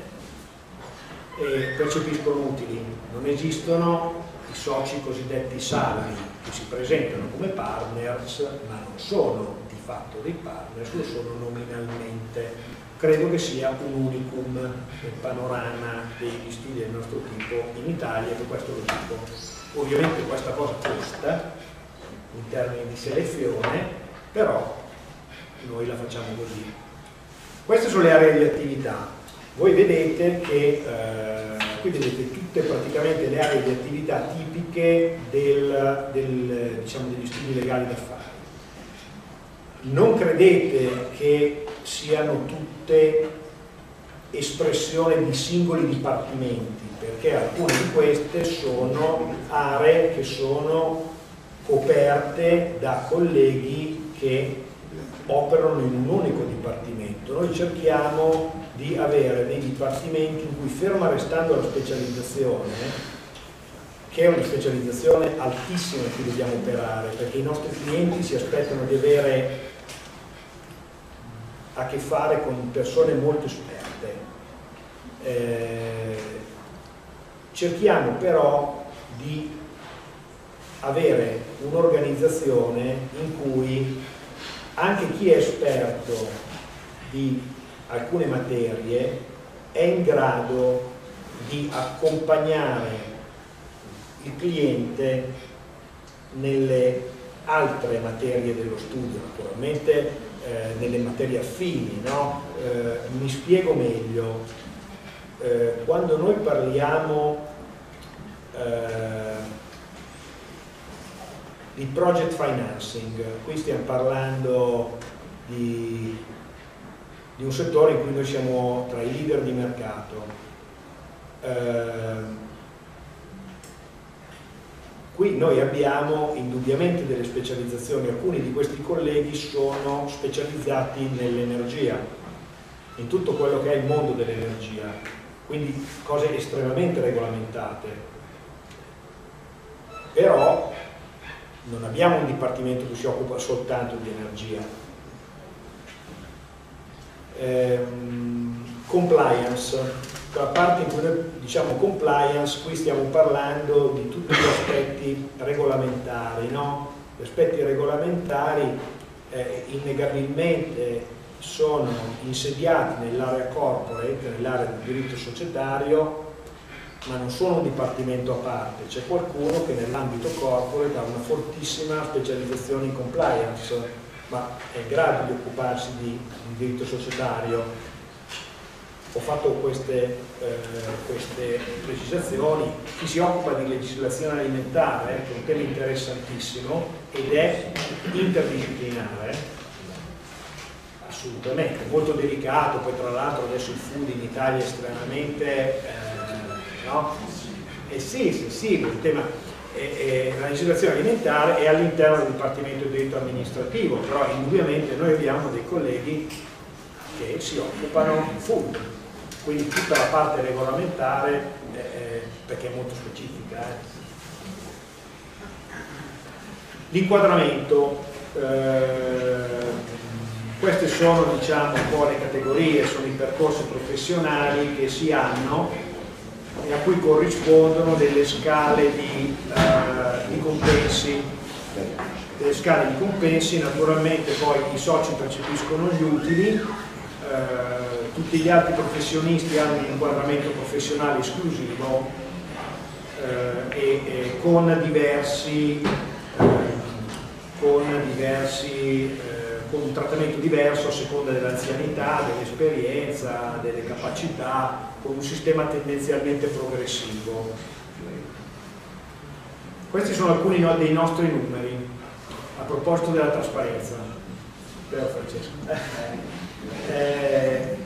e percepiscono utili. Non esistono i soci cosiddetti salari che si presentano come partners, ma non sono di fatto dei partners, lo sono nominalmente. Credo che sia un unicum nel panorama degli studi del nostro tipo in Italia, per questo lo dico. Ovviamente questa cosa costa in termini di selezione, però noi la facciamo così. Queste sono le aree di attività. Voi vedete che eh, qui vedete tutte praticamente le aree di attività tipiche del, del, diciamo, degli studi legali d'affari. Non credete che siano tutte espressione di singoli dipartimenti, perché alcune di queste sono aree che sono coperte coperte da colleghi che operano in un unico dipartimento. Noi cerchiamo di avere dei dipartimenti in cui, ferma restando la specializzazione, che è una specializzazione altissima in cui dobbiamo operare, perché i nostri clienti si aspettano di avere a che fare con persone molto esperte. Eh, cerchiamo però di avere un'organizzazione in cui anche chi è esperto di alcune materie è in grado di accompagnare il cliente nelle altre materie dello studio, naturalmente eh, nelle materie affini, no? Eh, mi spiego meglio. Eh, quando noi parliamo eh, di project financing, qui stiamo parlando di, di un settore in cui noi siamo tra i leader di mercato. Eh, qui noi abbiamo indubbiamente delle specializzazioni, alcuni di questi colleghi sono specializzati nell'energia, in tutto quello che è il mondo dell'energia, quindi cose estremamente regolamentate. Però non abbiamo un dipartimento che si occupa soltanto di energia. Ehm, compliance, la parte in cui noi diciamo compliance, qui stiamo parlando di tutti gli aspetti regolamentari, no? Gli aspetti regolamentari eh, innegabilmente sono insediati nell'area corporate, nell'area del diritto societario, ma non sono un dipartimento a parte, c'è qualcuno che nell'ambito corporate ha una fortissima specializzazione in compliance, ma è in grado di occuparsi di, di diritto societario. Ho fatto queste, eh, queste precisazioni. Chi si occupa di legislazione alimentare, che è un tema interessantissimo ed è interdisciplinare, assolutamente, molto delicato, poi tra l'altro adesso il food in Italia è estremamente... Eh, no? Eh sì, sì, sì, il tema eh, eh, la legislazione alimentare è all'interno del Dipartimento di Diritto Amministrativo, però indubbiamente noi abbiamo dei colleghi che si occupano di food, quindi tutta la parte regolamentare, eh, perché è molto specifica. Eh. L'inquadramento, eh, queste sono, diciamo, un po' le categorie, sono i percorsi professionali che si hanno e a cui corrispondono delle scale di, uh, di compensi, delle scale di compensi. Naturalmente poi i soci percepiscono gli utili, uh, tutti gli altri professionisti hanno un inquadramento professionale esclusivo uh, e, e con diversi, uh, con diversi uh, con un trattamento diverso a seconda dell'anzianità, dell'esperienza, delle capacità, con un sistema tendenzialmente progressivo. Questi sono alcuni dei nostri numeri a proposito della trasparenza. Spero, Francesco. Eh,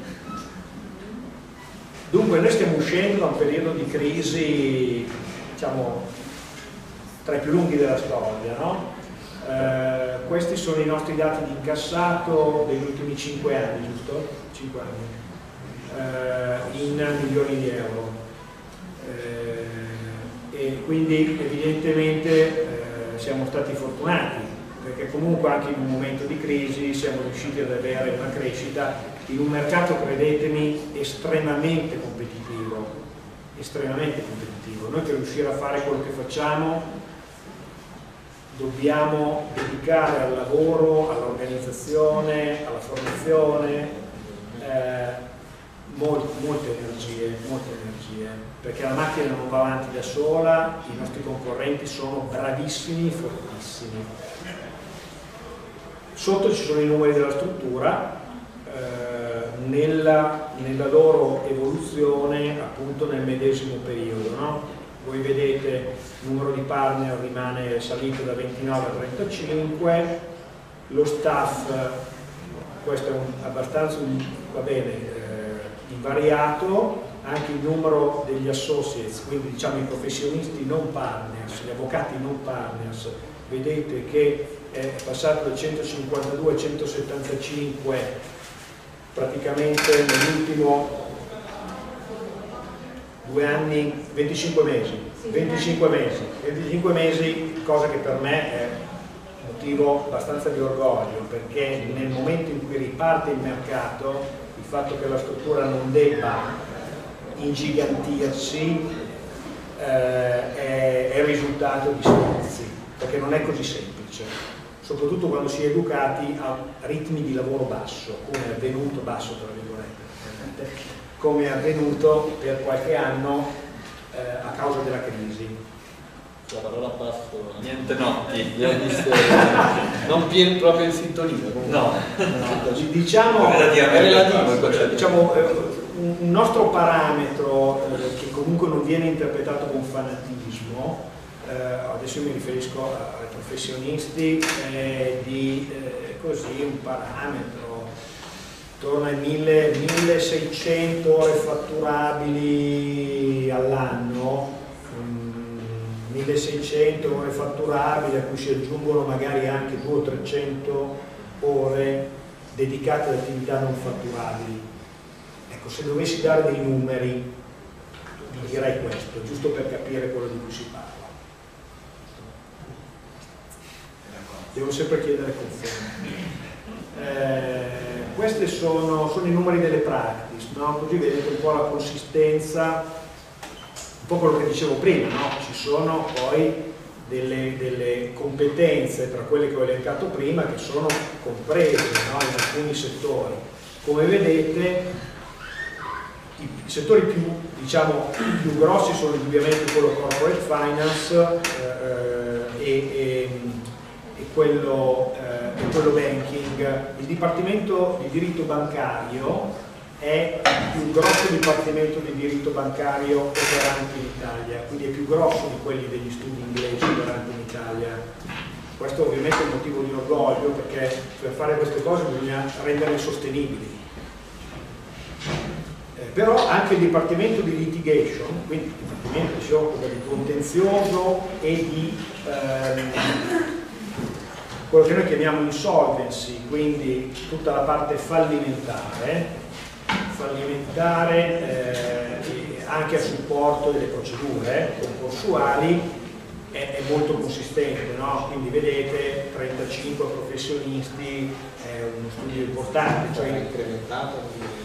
dunque noi stiamo uscendo da un periodo di crisi, diciamo, tra i più lunghi della storia, no? Eh, questi sono i nostri dati di incassato degli ultimi cinque anni, giusto? cinque anni, eh, in milioni di euro. Eh, e quindi evidentemente eh, siamo stati fortunati, perché comunque anche in un momento di crisi siamo riusciti ad avere una crescita in un mercato, credetemi, estremamente competitivo, estremamente competitivo. Noi per riuscire a fare quello che facciamo dobbiamo dedicare al lavoro, all'organizzazione, alla formazione eh, molte, molte energie, molte energie, perché la macchina non va avanti da sola, i nostri concorrenti sono bravissimi, fortissimi. Sotto ci sono i numeri della struttura, eh, nella, nella loro evoluzione appunto nel medesimo periodo, no? Voi vedete il numero di partner rimane salito da ventinove a trentacinque, lo staff, questo è un, abbastanza, va bene, eh, invariato, anche il numero degli associates, quindi diciamo i professionisti non partners, gli avvocati non partners, vedete che è passato da centocinquantadue a centosettantacinque praticamente nell'ultimo due anni, venticinque mesi, venticinque mesi, venticinque mesi, cosa che per me è motivo abbastanza di orgoglio, perché nel momento in cui riparte il mercato, il fatto che la struttura non debba ingigantirsi eh, è, è il risultato di sforzi, perché non è così semplice, soprattutto quando si è educati a ritmi di lavoro basso, come è avvenuto, basso tra virgolette, come è avvenuto per qualche anno eh, a causa della crisi. La parola basso, niente notti, non pieno proprio in sintonia. No, no. Diciamo, relativo, diciamo eh, un nostro parametro eh, che comunque non viene interpretato con fanatismo, eh, adesso io mi riferisco ai professionisti, eh, di eh, così un parametro intorno ai milleseicento ore fatturabili all'anno, milleseicento ore fatturabili a cui si aggiungono magari anche duecento o trecento ore dedicate ad attività non fatturabili. Ecco, se dovessi dare dei numeri vi direi questo, giusto per capire quello di cui si parla. Devo sempre chiedere conferma. Eh, questi sono, sono i numeri delle practice, no? Così vedete un po' la consistenza, un po' quello che dicevo prima, no? Ci sono poi delle, delle competenze tra quelle che ho elencato prima che sono comprese, no? In alcuni settori. Come vedete i settori più, diciamo, più grossi sono indubbiamente quello corporate finance eh, e, e, e quello eh, quello banking. Il dipartimento di diritto bancario è il più grosso dipartimento di diritto bancario operante in Italia, quindi è più grosso di quelli degli studi inglesi operanti in Italia. Questo ovviamente è un motivo di orgoglio, perché per fare queste cose bisogna renderle sostenibili. Eh, però anche il dipartimento di litigation, quindi il dipartimento che si occupa di contenzioso e di ehm, quello che noi chiamiamo insolvency, quindi tutta la parte fallimentare, fallimentare eh, anche a supporto delle procedure concorsuali, è, è molto consistente, no? Quindi vedete trentacinque professionisti, è uno studio importante. Cioè, è incrementato?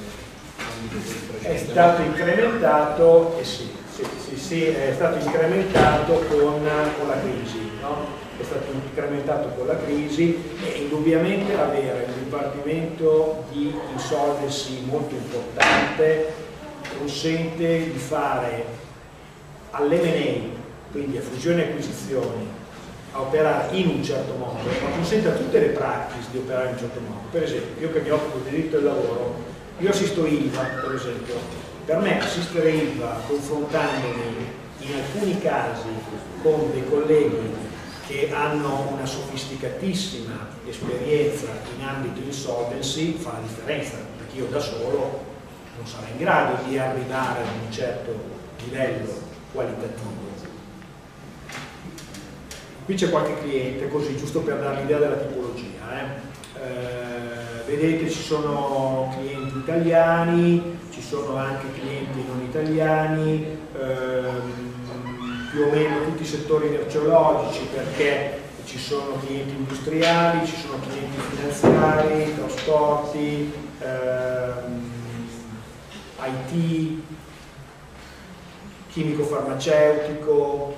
È stato incrementato, eh sì, sì, sì, sì, è stato incrementato con, con la crisi, no? È stato incrementato con la crisi e indubbiamente avere un dipartimento di insolvency molto importante consente di fare all'emme and A, quindi a fusioni e acquisizioni, a operare in un certo modo, ma consente a tutte le practice di operare in un certo modo. Per esempio, io che mi occupo di diritto del lavoro, io assisto ILVA, per esempio, per me assistere ILVA confrontandomi in alcuni casi con dei colleghi che hanno una sofisticatissima esperienza in ambito insolvency fa la differenza, perché io da solo non sarei in grado di arrivare ad un certo livello qualitativo. Qui c'è qualche cliente, così giusto per dare l'idea della tipologia. Eh. Eh, vedete, ci sono clienti italiani, ci sono anche clienti non italiani, ehm, più o meno tutti i settori merceologici, perché ci sono clienti industriali, ci sono clienti finanziari, trasporti, ehm, I T, chimico-farmaceutico,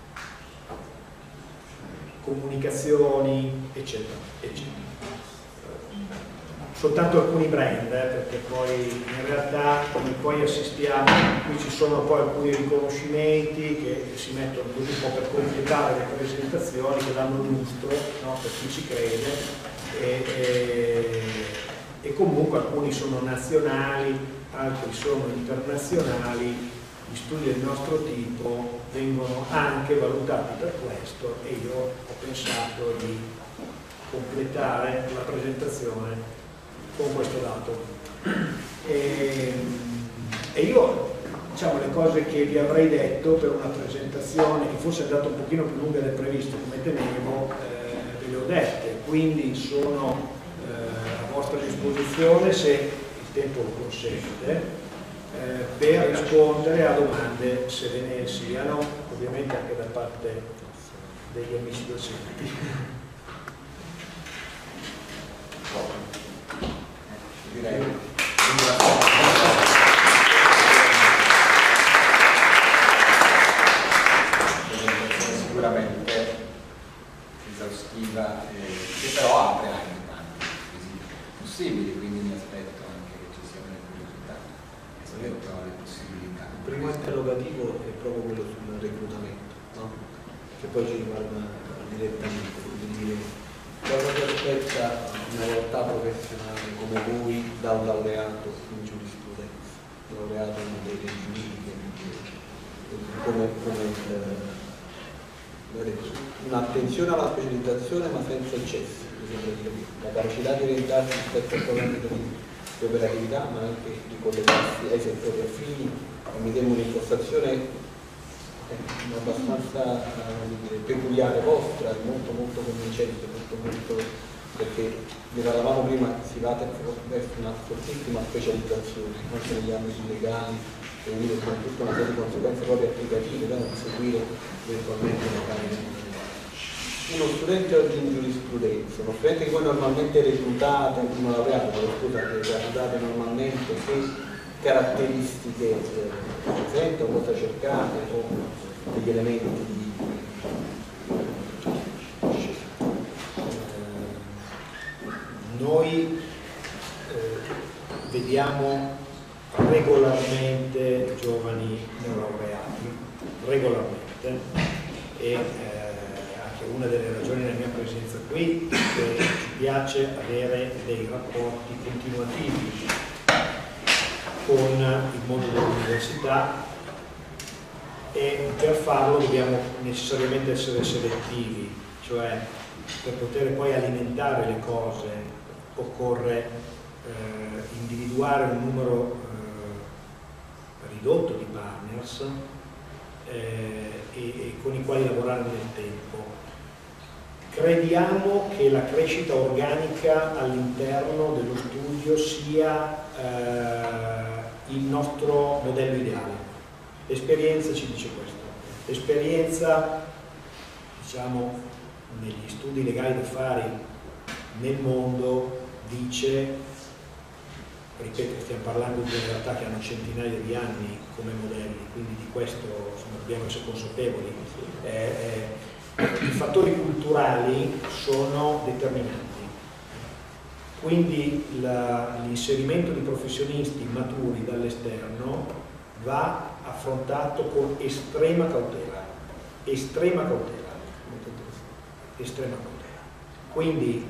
comunicazioni, eccetera, eccetera. Soltanto alcuni brand, eh, perché poi in realtà come poi assistiamo, qui ci sono poi alcuni riconoscimenti che si mettono così un po' per completare le presentazioni, che danno lustro, no, per chi ci crede, e, e, e comunque alcuni sono nazionali, altri sono internazionali. Gli studi del nostro tipo vengono anche valutati per questo e io ho pensato di completare la presentazione con questo dato. E, e io diciamo, le cose che vi avrei detto per una presentazione che forse è andata un pochino più lunga del previsto, come temevo, eh, ve le ho dette, quindi sono eh, a vostra disposizione, se il tempo lo consente, eh, per rispondere a domande se ve ne siano, ovviamente anche da parte degli amici docenti. Direi. Sicuramente esaustiva, eh, che però apre anche tanti quesiti possibili, quindi mi aspetto anche che ci siano le curiosità rispetto alle possibilità. Il primo interrogativo è proprio quello sul reclutamento, no? Che poi ci riguarda direttamente, quindi dire cosa ti aspetta una realtà professionale come voi da un laureato in giurisprudenza, un laureato in materie giuridiche, come, come eh, un'attenzione alla specializzazione ma senza eccessi, la capacità di orientarsi rispetto al programma di operatività ma anche di collegarsi ai settori affini, e mi temo un'impostazione abbastanza eh, peculiare vostra, molto molto convincente, molto, molto, perché ne parlavamo prima, si va verso una fortissima specializzazione anche negli ambiti legali, e quindi con tutta una serie di conseguenze proprio applicative da non seguire eventualmente magari. Uno studente oggi in giurisprudenza, uno studente che voi normalmente reclutate, uno laureato, scusate, reclutate normalmente, che caratteristiche eh, presenta o cosa cercate o degli elementi di noi eh, vediamo regolarmente giovani neolaureati, regolarmente, e eh, anche una delle ragioni della mia presenza qui è che ci piace avere dei rapporti continuativi con il mondo dell'università, e per farlo dobbiamo necessariamente essere selettivi, cioè per poter poi alimentare le cose occorre eh, individuare un numero eh, ridotto di partners eh, e, e con i quali lavorare nel tempo. Crediamo che la crescita organica all'interno dello studio sia eh, il nostro modello ideale. L'esperienza ci dice questo. L'esperienza, diciamo, negli studi legali d'affari nel mondo dice, ripeto, stiamo parlando di realtà che hanno centinaia di anni come modelli, quindi di questo insomma, dobbiamo essere consapevoli. Eh, eh, I fattori culturali sono determinanti, quindi l'inserimento di professionisti maturi dall'esterno va affrontato con estrema cautela, estrema cautela, estrema cautela. Quindi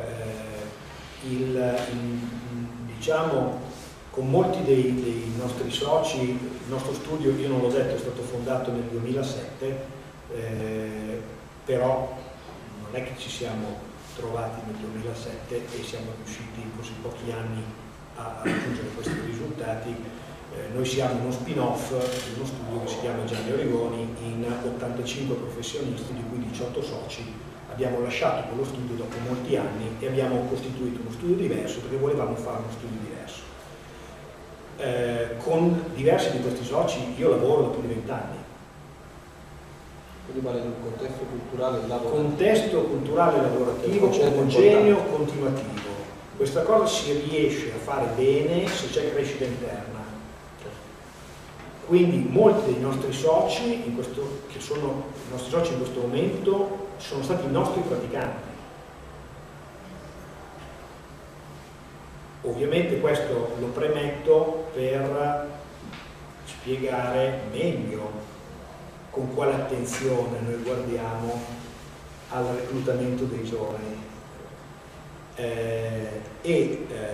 eh, il, il, diciamo, con molti dei, dei nostri soci, il nostro studio, io non l'ho detto, è stato fondato nel duemilasette, eh, però non è che ci siamo trovati nel duemilasette e siamo riusciti in così pochi anni a raggiungere questi risultati. Eh, noi siamo uno spin-off di uno studio che si chiama Gianni Origoni in ottantacinque professionisti, di cui diciotto soci. Abbiamo lasciato quello studio dopo molti anni e abbiamo costituito uno studio diverso perché volevamo fare uno studio diverso. Eh, con diversi di questi soci io lavoro da più di vent'anni. Quindi vale in un contesto culturale lavorativo. Contesto culturale lavorativo omogeneo, continuativo. Questa cosa si riesce a fare bene se c'è crescita interna. Quindi molti dei nostri soci, in questo, che sono i nostri soci in questo momento, sono stati i nostri praticanti. Ovviamente questo lo premetto per spiegare meglio con quale attenzione noi guardiamo al reclutamento dei giovani eh, e eh,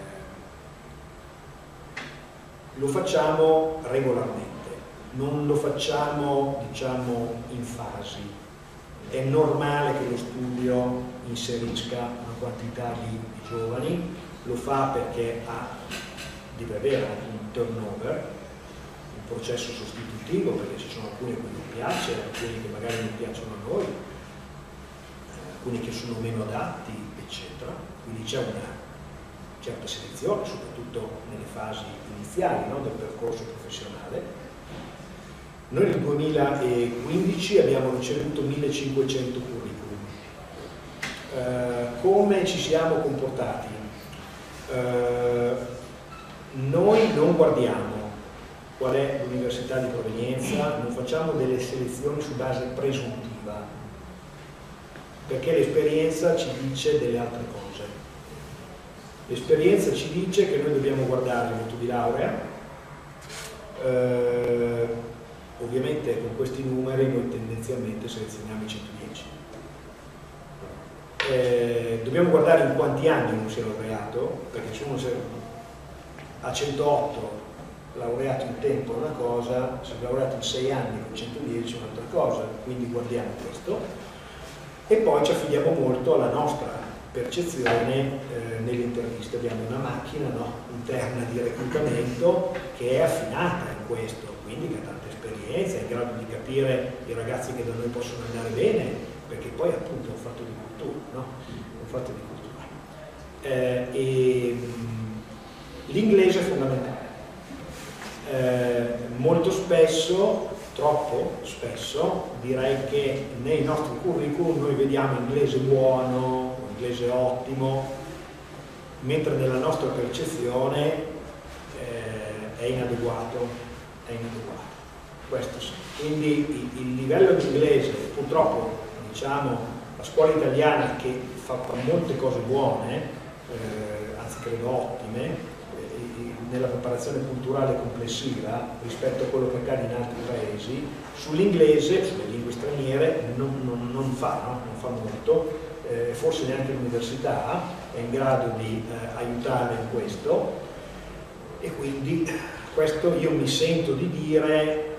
lo facciamo regolarmente, non lo facciamo, diciamo, in fasi. È normale che lo studio inserisca una quantità di, di giovani, lo fa perché ha, deve avere un turnover processo sostitutivo, perché ci sono alcuni a cui non piace, alcuni che magari non piacciono a noi, eh, alcuni che sono meno adatti, eccetera. Quindi c'è una certa selezione, soprattutto nelle fasi iniziali, no, del percorso professionale. Noi nel duemilaquindici abbiamo ricevuto millecinquecento curriculum. Eh, come ci siamo comportati? Eh, noi non guardiamo qual è l'università di provenienza, non facciamo delle selezioni su base presuntiva, perché l'esperienza ci dice delle altre cose. L'esperienza ci dice che noi dobbiamo guardare il voto di laurea, eh, ovviamente con questi numeri noi tendenzialmente selezioniamo i centodieci. Eh, dobbiamo guardare in quanti anni uno si è laureato, perché se uno ha centootto laureato in tempo è una cosa, se è laureato in sei anni con centodieci è un'altra cosa, quindi guardiamo questo. E poi ci affidiamo molto alla nostra percezione eh, nelle interviste. Abbiamo una macchina, no, interna di reclutamento che è affinata in questo, quindi che ha tanta esperienza, è in grado di capire i ragazzi che da noi possono andare bene, perché poi appunto è un fatto di cultura, no? Un fatto di cultura. Eh, e l'inglese è fondamentale. Eh, molto spesso, troppo spesso, direi che nei nostri curriculum noi vediamo inglese buono, inglese ottimo, mentre nella nostra percezione eh, è inadeguato, è inadeguato. Questo sì. Quindi il, il livello di inglese, purtroppo, diciamo, la scuola italiana che fa molte cose buone, eh, anzi credo ottime, nella preparazione culturale complessiva rispetto a quello che accade in altri paesi, sull'inglese, sulle lingue straniere, non, non, non fa, no? non fa molto, eh, forse neanche l'università è in grado di eh, aiutare in questo, e quindi questo io mi sento di dire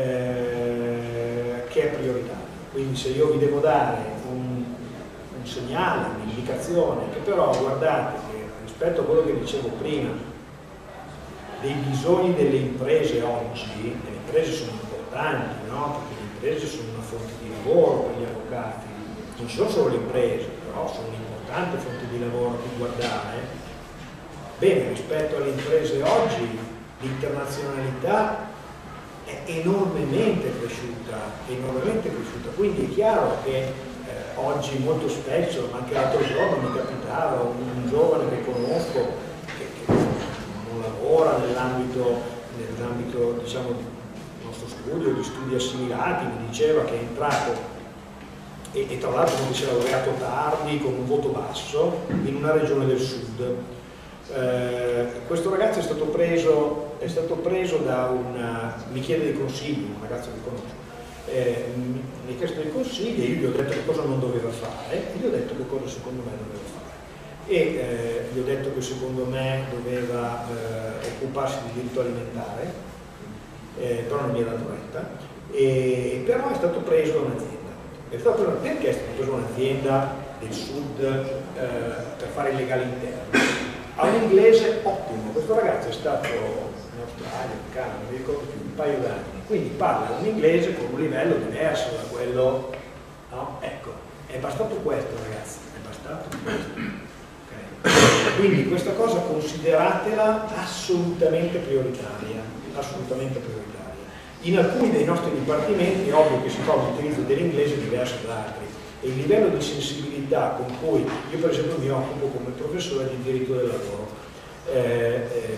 eh, che è prioritario. Quindi se io vi devo dare un, un segnale, un'indicazione, che però guardate che rispetto a quello che dicevo prima, dei bisogni delle imprese oggi, le imprese sono importanti, no? Perché le imprese sono una fonte di lavoro per gli avvocati, non ci sono solo le imprese, però sono un'importante fonte di lavoro a cui guardare. Bene, rispetto alle imprese oggi l'internazionalità è enormemente cresciuta, enormemente cresciuta, quindi è chiaro che eh, oggi molto spesso, ma anche l'altro giorno mi capitava un, un giovane che conosco lavora nell'ambito, nell'ambito diciamo, del nostro studio, di studi assimilati, mi diceva che è entrato e, e tra l'altro non si è laureato tardi, con un voto basso, in una regione del sud. Eh, questo ragazzo è stato preso, è stato preso da una, mi chiede dei consigli, un ragazzo che conosco, eh, mi, mi ha chiesto dei consigli e io gli ho detto che cosa non doveva fare e gli ho detto che cosa secondo me doveva fare. E eh, gli ho detto che secondo me doveva eh, occuparsi di diritto alimentare, eh, però non mi ha dato retta, e, però è stato preso da un'azienda. È stato preso, perché è stato preso da un'azienda del sud eh, per fare il legale interno? Ha un inglese ottimo, questo ragazzo è stato in Australia, in Canada, non mi ricordo più, un paio d'anni, quindi parla un inglese con un livello diverso da quello, no? Ecco, è bastato questo ragazzi, è bastato questo. Quindi questa cosa consideratela assolutamente prioritaria, assolutamente prioritaria. In alcuni dei nostri dipartimenti è ovvio che si fa un utilizzo dell'inglese diverso da altri e il livello di sensibilità con cui io per esempio mi occupo come professore di diritto del lavoro, eh, eh,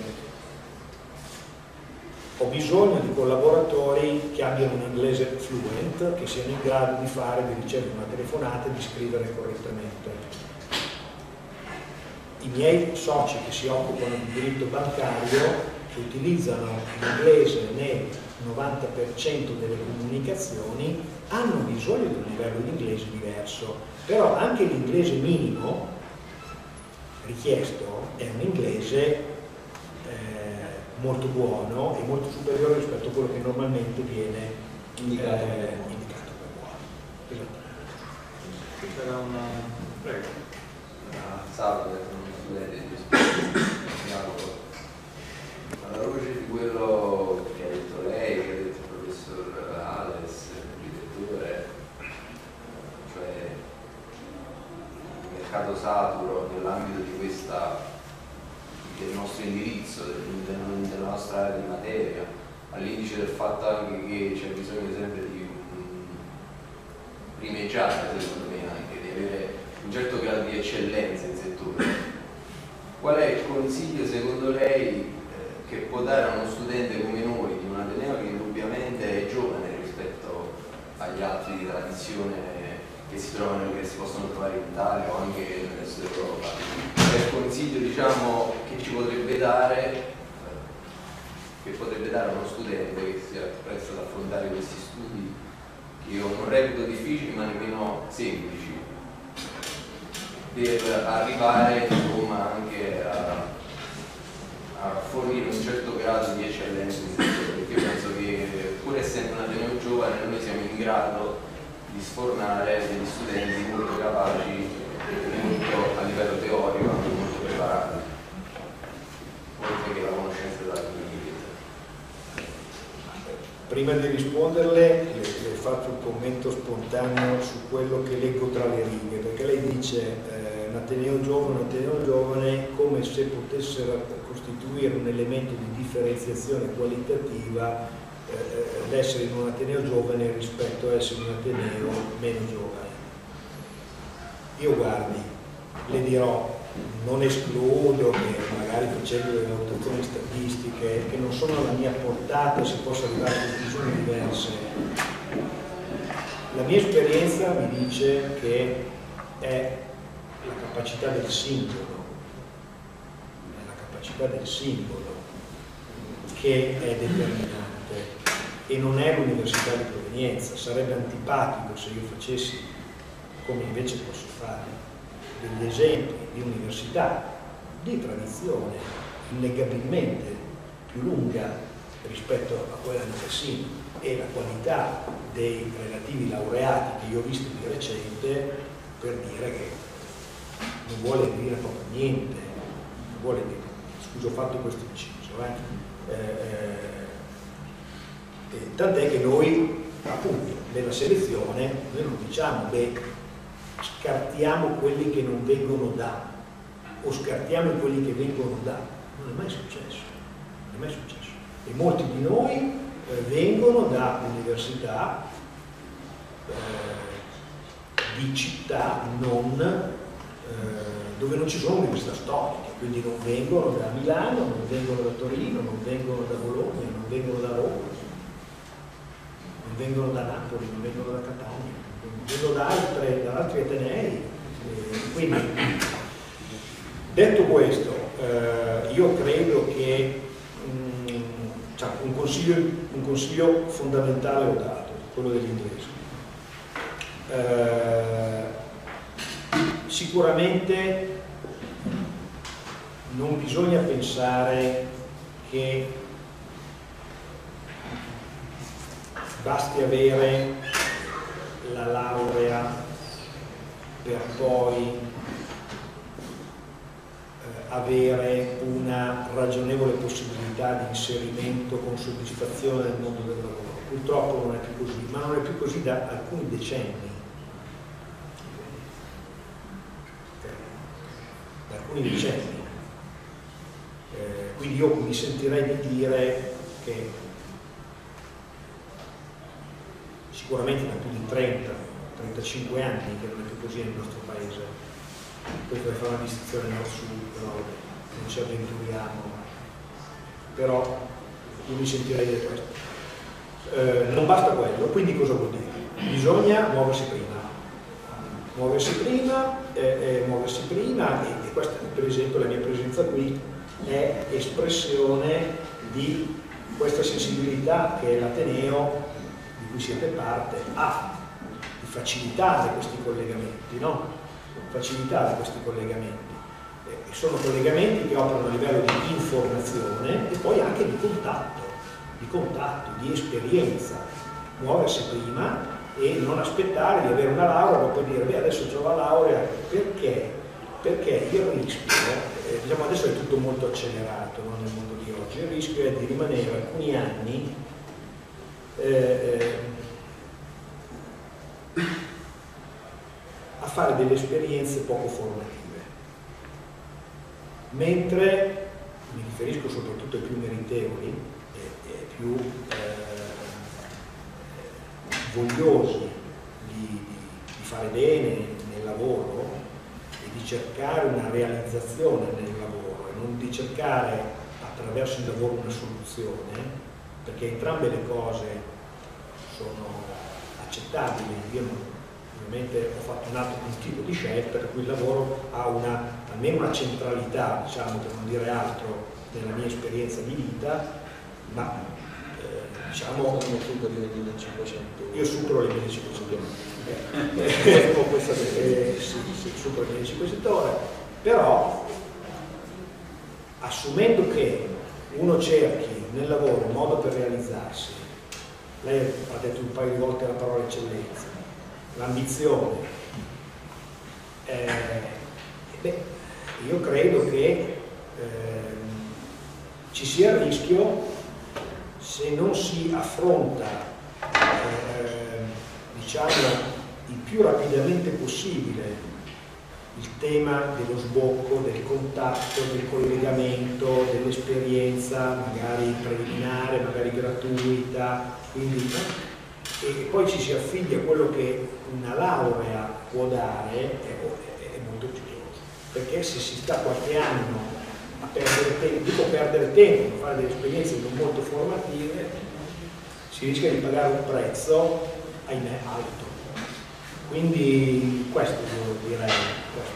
ho bisogno di collaboratori che abbiano un inglese fluent, che siano in grado di fare, di ricevere una telefonata e di scrivere correttamente. I miei soci che si occupano di diritto bancario, che utilizzano l'inglese nel novanta per cento delle comunicazioni, hanno bisogno di un livello di inglese diverso, però anche l'inglese minimo richiesto è un inglese eh, molto buono e molto superiore rispetto a quello che normalmente viene indicato, eh, indicato per buono. C'era una... Prego. Ah, salve. Alla luce di quello che ha detto lei professor Ales, direttore, cioè il mercato saturo nell'ambito di questa, del nostro indirizzo, del, della nostra area di materia, all'indice del fatto anche che c'è bisogno sempre di um, primeggiare, secondo me, anche di avere un certo grado di eccellenza in settore. Qual è il consiglio secondo lei eh, che può dare a uno studente come noi di un ateneo che indubbiamente è giovane rispetto agli altri di tradizione che si trovano, che si possono trovare in Italia o anche nel resto d'Europa? Qual è il consiglio, diciamo, che ci potrebbe dare che potrebbe dare a uno studente che si appresta ad affrontare questi studi che io non reputo difficili ma nemmeno semplici, per arrivare insomma anche a, a fornire un certo grado di eccellenza in settore, perché io penso che pur essendo un ateneo giovane noi siamo in grado di sfornare degli studenti molto capaci, molto a livello teorico, anche molto preparati, oltre che la conoscenza della comunità. Prima di risponderle le, le faccio un commento spontaneo su quello che leggo tra le righe, perché lei dice eh, un ateneo giovane, un ateneo giovane, come se potessero costituire un elemento di differenziazione qualitativa eh, l'essere in un ateneo giovane rispetto a essere in un ateneo meno giovane. Io guardi, le dirò, non escludo che magari facendo delle valutazioni statistiche che non sono alla mia portata si possa arrivare a conclusioni diverse. La mia esperienza mi dice che è la capacità del singolo, è la capacità del singolo che è determinante e non è l'università di provenienza. Sarebbe antipatico se io facessi, come invece posso fare, degli esempi di università di tradizione innegabilmente più lunga rispetto a quella di Cassino, e la qualità dei relativi laureati che io ho visto di recente, per dire che non vuole dire proprio niente, non vuole dire, scusa, ho fatto questo inciso, eh? Eh, eh, tant'è che noi appunto nella selezione noi non diciamo beh scartiamo quelli che non vengono da, o scartiamo quelli che vengono da. Non è mai successo, non è mai successo. E molti di noi eh, vengono da università eh, di città non, eh, dove non ci sono università storiche, quindi non vengono da Milano, non vengono da Torino, non vengono da Bologna, non vengono da Roma, non vengono da Napoli, non vengono da Catania, vedo da, altre, da altri atenei. Eh, quindi, detto questo, eh, io credo che mh, cioè, un, consiglio, un consiglio fondamentale ho dato, quello dell'inglese. Eh, sicuramente non bisogna pensare che basti avere la laurea per poi eh, avere una ragionevole possibilità di inserimento con soddisfazione nel mondo del lavoro. Purtroppo non è più così, ma non è più così da alcuni decenni. Da alcuni decenni. Eh, quindi io mi sentirei di dire che sicuramente da più di trenta trentacinque anni che non è più così nel nostro paese. Poi per fare una distinzione nord-sud, però non ci avventuriamo, però io mi sentirei di dire questo. Eh, non basta quello, quindi cosa vuol dire? Bisogna muoversi prima, muoversi prima, eh, eh, muoversi prima e, e questa per esempio la mia presenza qui è espressione di questa sensibilità che l'Ateneo di cui siete parte ha, di facilitare questi collegamenti, no? Facilitare questi collegamenti. Eh, sono collegamenti che operano a livello di informazione e poi anche di contatto, di contatto, di esperienza. Muoversi prima e non aspettare di avere una laurea per poi dire beh adesso ho la laurea, perché? Perché il rischio, eh, diciamo adesso è tutto molto accelerato, no, nel mondo di oggi, il rischio è di rimanere alcuni anni eh, a fare delle esperienze poco formative, mentre mi riferisco soprattutto ai più meritevoli e, e più eh, vogliosi di, di, di fare bene nel lavoro e di cercare una realizzazione nel lavoro e non di cercare attraverso il lavoro una soluzione, perché entrambe le cose sono accettabili. Io non, ovviamente ho fatto un altro tipo di scelta per cui il lavoro ha una, almeno una centralità, diciamo, per non dire altro, nella mia esperienza di vita, ma eh, diciamo io supero le millecinquecento ore, eh, sì, sì, supero le millecinquecento ore, però assumendo che uno cerchi nel lavoro un modo per realizzarsi, lei ha detto un paio di volte la parola eccellenza, l'ambizione, eh, beh, io credo che eh, ci sia il rischio, se non si affronta eh, diciamo il più rapidamente possibile il tema dello sbocco, del contatto, del collegamento, dell'esperienza magari preliminare, magari gratuita, quindi, e poi ci si affiglia a quello che una laurea può dare, è, è molto rischioso, perché se si sta qualche anno a perdere tempo, dico perdere tempo, a fare delle esperienze non molto formative, si rischia di pagare un prezzo, ahimè, alto. Quindi questo io direi. Questo.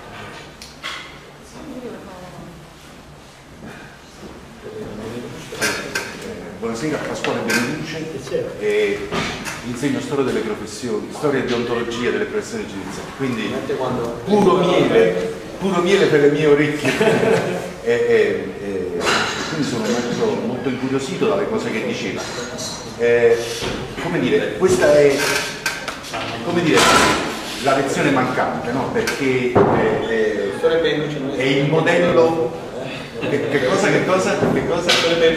Buonasera, Pasquale Beneduce, eh, insegno storia delle professioni, storia di ontologia delle professioni giudiziarie, quindi puro miele, puro miele per le mie orecchie. e, e, e, quindi sono molto, molto incuriosito dalle cose che diceva. Eh, come dire, questa è come dire, la lezione mancante, no? Perché eh, è il modello. Che, che cosa, che cosa, che cosa?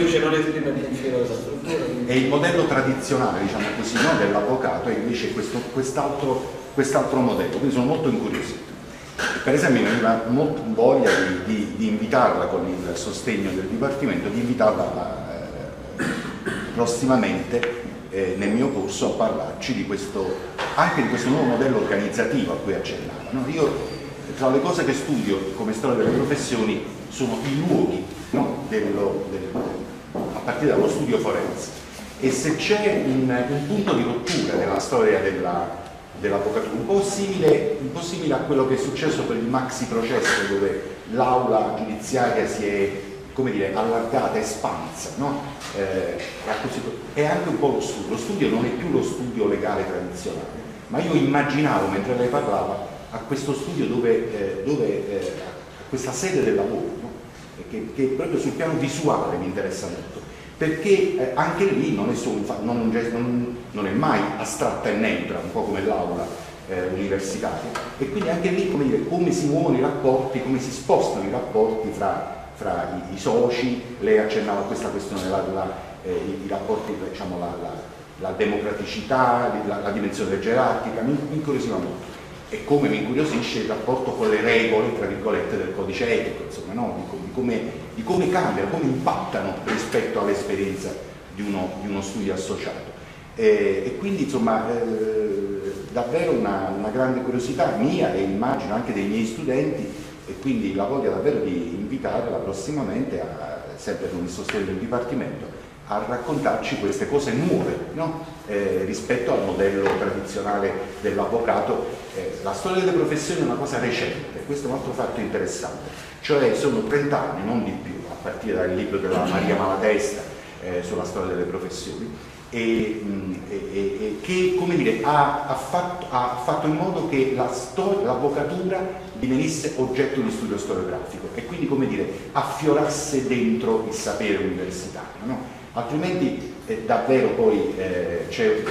È il modello tradizionale, diciamo così, no? Dell'avvocato, e invece questo, quest'altro, quest'altro modello, quindi sono molto incuriosito. Per esempio mi aveva molto voglia di, di, di invitarla, con il sostegno del Dipartimento, di invitarla eh, prossimamente eh, nel mio corso a parlarci di questo, anche di questo nuovo modello organizzativo a cui accennava, no? Io tra le cose che studio come storia delle professioni sono i luoghi, no? Dello, del, a partire dallo studio forense, e se c'è un, un punto di rottura nella storia della dell'avvocatura, un po' simile, un po' simile a quello che è successo per il maxi processo, dove l'aula giudiziaria si è, come dire, allargata, espansa, no? Eh, è anche un po' lo studio. Lo studio non è più lo studio legale tradizionale, ma io immaginavo, mentre lei parlava, a questo studio dove, eh, dove eh, a questa sede del lavoro, no? che, che proprio sul piano visuale mi interessa molto, perché eh, anche lì non è, solo, non, non, non è mai astratta e neutra, un po' come l'aula eh, universitaria, e quindi anche lì come, dire, come si muovono i rapporti, come si spostano i rapporti fra, fra i, i soci. Lei accennava a questa questione, la, la, eh, i, i rapporti, diciamo, la, la, la democraticità, la, la dimensione gerarchica, mi, mi incuriosiva molto. E come mi incuriosisce il rapporto con le regole, tra virgolette, del codice etico, insomma, no? di, di, come, di come cambiano, come impattano rispetto all'esperienza di uno, di uno studio associato. E, e quindi, insomma, eh, davvero una, una grande curiosità mia, e immagino anche dei miei studenti, e quindi la voglia davvero di invitarla prossimamente, a, sempre con il sostegno del Dipartimento, a raccontarci queste cose nuove, no? eh, rispetto al modello tradizionale dell'avvocato. Eh, la storia delle professioni è una cosa recente, questo è un altro fatto interessante, cioè sono trenta anni, non di più, a partire dal libro della Maria Malatesta eh, sulla storia delle professioni, e, mh, e, e che, come dire, ha, ha, fatto, ha fatto in modo che l'avvocatura divenisse oggetto di studio storiografico e quindi, come dire, affiorasse dentro il sapere universitario, no? Altrimenti eh, davvero poi eh, c'è,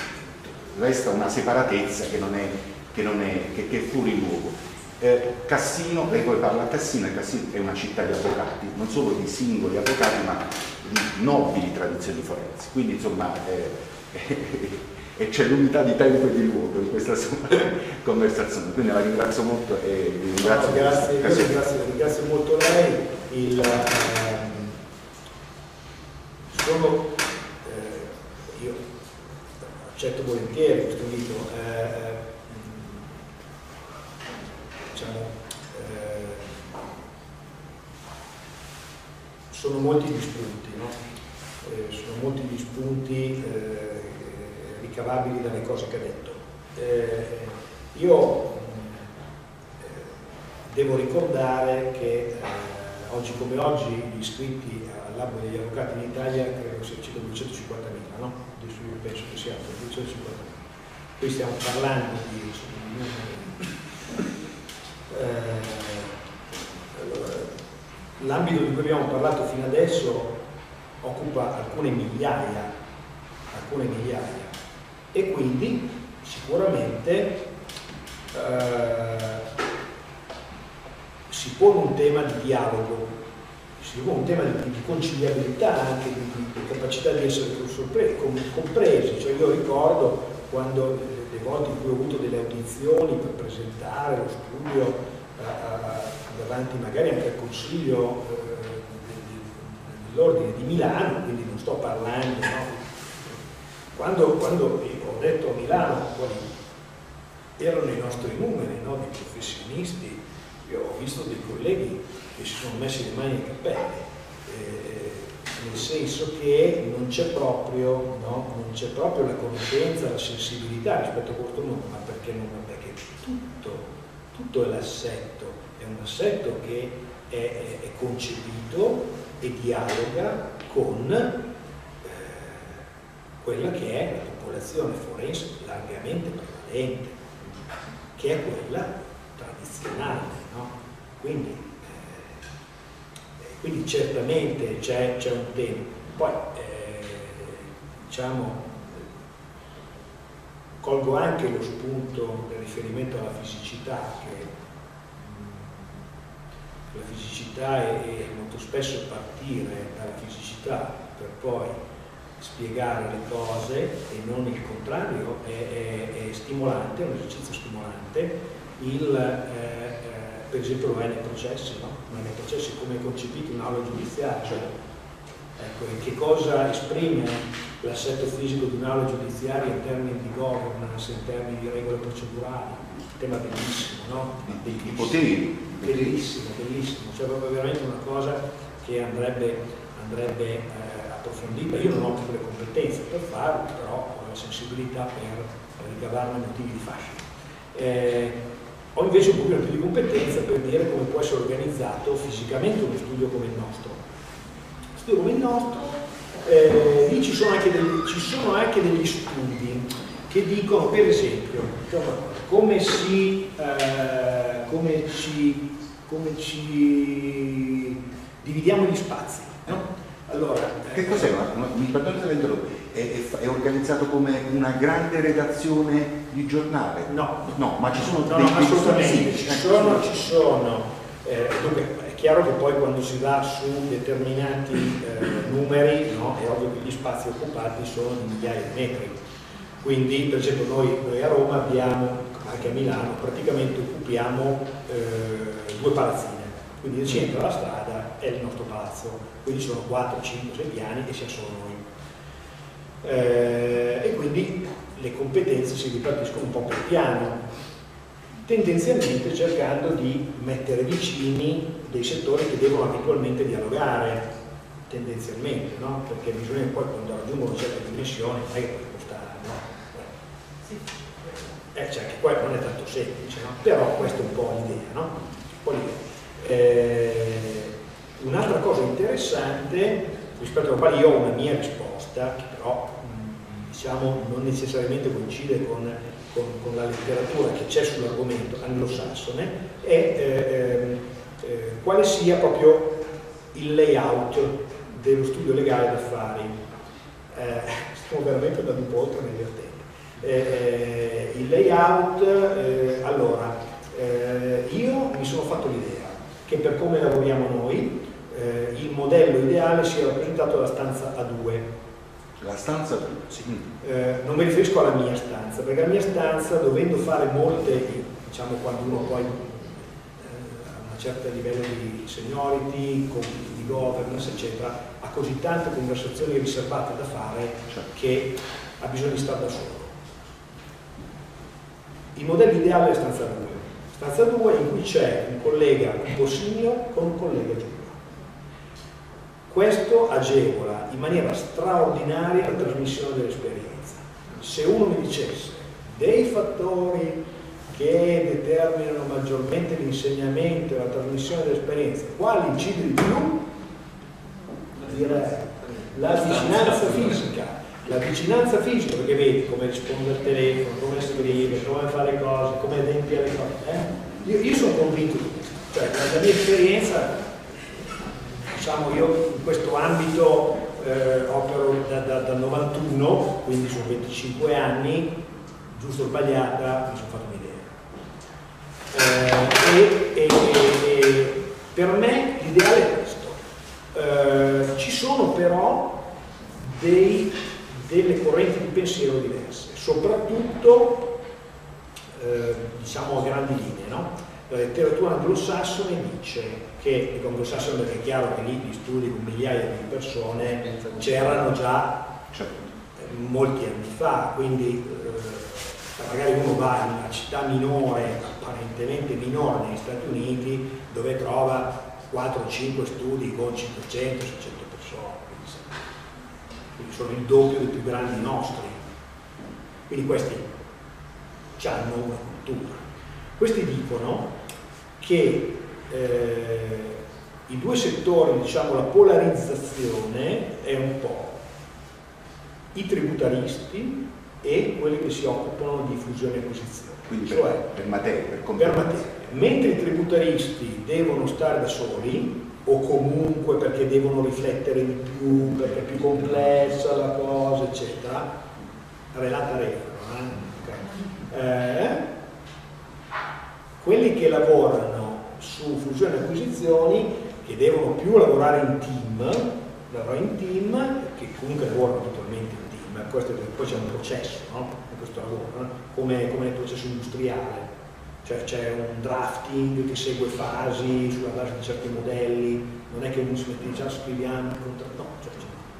resta una separatezza che non è, che non è, che, che è fuori luogo. Eh, Cassino, lei poi parla a Cassino, e Cassino è una città di avvocati, non solo di singoli avvocati, ma di nobili tradizioni forensi, quindi insomma eh, e c'è l'unità di tempo e di luogo in questa sua conversazione, quindi la ringrazio molto e vi ringrazio. No, grazie, io ringrazio, ringrazio molto lei. Il, ehm, sono, eh, io accetto volentieri questo invito, eh, diciamo, eh, sono molti gli spunti, no? Eh, sono molti gli spunti eh, ricavabili dalle cose che ha detto. Eh, io eh, devo ricordare che eh, oggi come oggi gli iscritti all'albo degli avvocati in Italia credo sia circa duecentocinquantamila, no? Adesso io penso che siamo duecentocinquantamila. Qui stiamo parlando di eh, allora, l'ambito di cui abbiamo parlato fino adesso occupa alcune migliaia, alcune migliaia e quindi sicuramente eh, si pone un tema di dialogo, si pone un tema di, di conciliabilità, anche di, di capacità di essere compresi. Cioè io ricordo quando le volte in cui ho avuto delle audizioni per presentare lo studio eh, davanti magari anche al Consiglio eh, dell'Ordine di Milano, quindi non sto parlando, no? Quando, quando ho detto a Milano quali erano i nostri numeri, no, di professionisti, io ho visto dei colleghi che si sono messi le mani ai capelli, eh, nel senso che non c'è proprio, no, non c'è proprio la conoscenza, la sensibilità rispetto a questo numero, ma perché non perché tutto, tutto è l'assetto, è un assetto che è, è, è concepito e dialoga con eh, quella che è la popolazione forense largamente prevalente, che è quella tradizionale, no? Quindi, eh, quindi certamente c'è un tema. Poi eh, diciamo colgo anche lo spunto del riferimento alla fisicità, che la fisicità è, è molto spesso partire dalla fisicità per poi spiegare le cose e non il contrario, è, è, è stimolante, è un esercizio stimolante, il, eh, eh, per esempio lo è nei processi, no? Ma nei processi come è concepito un'aula giudiziaria, cioè, ecco, che cosa esprime l'assetto fisico di un'aula giudiziaria in termini di governance, in termini di regole procedurali, un tema bellissimo, no? I poteri. Bellissimo, bellissimo, cioè proprio veramente una cosa che andrebbe, andrebbe eh, approfondita. Io non ho tutte le competenze per farlo, però ho la sensibilità per, per ricavarne motivi di fascino. Eh, ho invece un pochino più di competenza per dire come può essere organizzato fisicamente uno studio come il nostro. Uno studio come il nostro, eh, lì ci sono, anche degli, ci sono anche degli studi che dicono, per esempio, come si, eh, come ci, come ci dividiamo gli spazi, no? Allora, che eh, cos'è? Mi perdono se la interrompo. È, è, è organizzato come una grande redazione di giornale? No, no, ma ci sono no, dei, no, assolutamente, dei ci sono, ci sono eh, dunque, è chiaro che poi quando si va su determinati eh, numeri, no, è ovvio che gli spazi occupati sono di migliaia di metri. Quindi, per esempio, noi, noi a Roma abbiamo, anche a Milano, praticamente occupiamo eh, due palazzine. Quindi il centro della strada è il nostro palazzo, quindi sono quattro, cinque, sei piani e siamo solo noi. Eh, e quindi le competenze si ripartiscono un po' per piano, tendenzialmente cercando di mettere vicini dei settori che devono abitualmente dialogare, tendenzialmente, no? Perché bisogna poi, quando raggiungono una certa dimensione, non è che può stare, no? Eh, cioè, che poi non è tanto semplice, no? Però questa è un po' l'idea, no? Un po' l'idea. Eh, un'altra cosa interessante rispetto alla quale io ho una mia risposta, che però mh, diciamo non necessariamente coincide con, con, con la letteratura che c'è sull'argomento anglosassone, è eh, eh, quale sia proprio il layout dello studio legale d'affari. Eh, stiamo veramente andando un po' oltre negli articoli. Eh, il layout, eh, allora, eh, io mi sono fatto l'idea che per come lavoriamo noi eh, il modello ideale sia rappresentato dalla stanza A due, La stanza due? Sì. Eh, non mi riferisco alla mia stanza, perché la mia stanza, dovendo fare molte, diciamo quando uno poi eh, ha un certo livello di seniority, compiti di governance, eccetera, ha così tante conversazioni riservate da fare, certo, che ha bisogno di stare da solo. Il modello ideale è la stanza due. Stanza due in cui c'è un collega un po' senior con un collega junior. Questo agevola in maniera straordinaria la trasmissione dell'esperienza. Se uno mi dicesse dei fattori che determinano maggiormente l'insegnamento e la trasmissione dell'esperienza, quali incide di più? Direi la vicinanza fisica. La vicinanza fisica, perché vedi come risponde al telefono, come scrive, come fa le cose, come adempia le cose. Eh? Io, io sono convinto di questo. Cioè, la mia esperienza, diciamo, io in questo ambito eh, opero da, da, dal novantuno, quindi sono venticinque anni, giusto o sbagliata, mi sono fatto un'idea. Eh, e, e, e, e per me l'ideale è questo. Eh, ci sono però dei, delle correnti di pensiero diverse, soprattutto eh, diciamo a grandi linee, no? La letteratura anglosassone dice che, anglosassone perché è chiaro che lì gli studi con migliaia di persone c'erano già molti anni fa, quindi eh, magari uno va in una città minore, apparentemente minore negli Stati Uniti, dove trova quattro o cinque studi con cinquecento seicento persone, quindi sono il doppio dei più grandi nostri, quindi questi hanno una cultura. Questi dicono che eh, i due settori, diciamo la polarizzazione è un po' i tributaristi e quelli che si occupano di fusione e acquisizione. Quindi cioè, per, per materia, per, per materia. Mentre i tributaristi devono stare da soli, o comunque perché devono riflettere di più, perché è più complessa la cosa, eccetera, relata regola, eh? eh? Quelli che lavorano su fusioni e acquisizioni, che devono più lavorare in team, lavorare in team, che comunque lavorano totalmente in team, questo, poi c'è un processo, no? In questo lavoro, no? come, come nel processo industriale, cioè c'è un drafting che segue fasi sulla base di certi modelli, non è che uno si mette già scriviamo il contratto, no, cioè,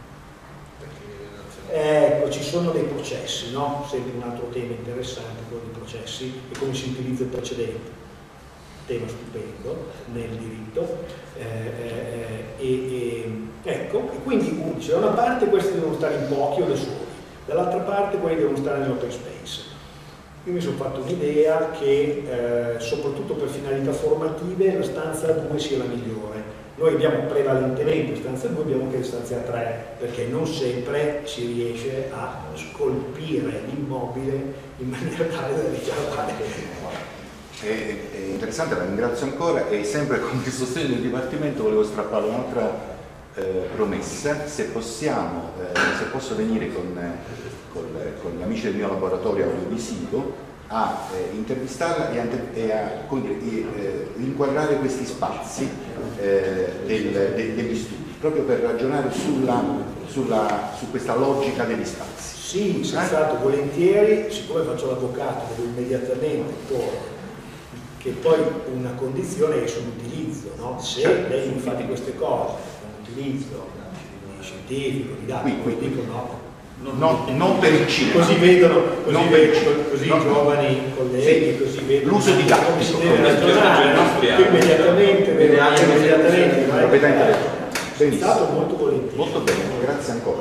ecco, ci sono dei processi, no? Sempre un altro tema interessante, quello dei processi e come si utilizza il precedente, tema stupendo nel diritto, eh, eh, e, e, ecco, e quindi dice, da una parte questi devono stare in pochi o da soli, dall'altra parte quelli devono stare nell'open space. Io mi sono fatto un'idea che eh, soprattutto per finalità formative la stanza due sia la migliore. Noi abbiamo prevalentemente stanza due, abbiamo anche stanza tre, perché non sempre si riesce a scolpire l'immobile in maniera tale da richiamare. È, è interessante, la ringrazio ancora e sempre con il sostegno del Dipartimento volevo strappare un'altra eh, promessa. Se possiamo, eh, se posso venire con, con, con gli amici del mio laboratorio audiovisivo a eh, intervistarla e a, e a come dire, eh, inquadrare questi spazi eh, del, de, degli studi, proprio per ragionare sulla, sulla, su questa logica degli spazi. Sì, senz'altro, eh? volentieri, siccome faccio l'avvocato, devo immediatamente porre che poi una condizione è sull'utilizzo, no? Se certo, lei mi fa di queste cose, un utilizzo scientifico, didattico, qui, qui, dico no. Non, non, non per il cinema. Così vedono, così, non vedono, così no. giovani colleghi, sì. così vedono l'uso didattico. Si deve ragionare, no? Immediatamente, immediatamente. È stato molto volentieri. Molto bene, grazie ancora.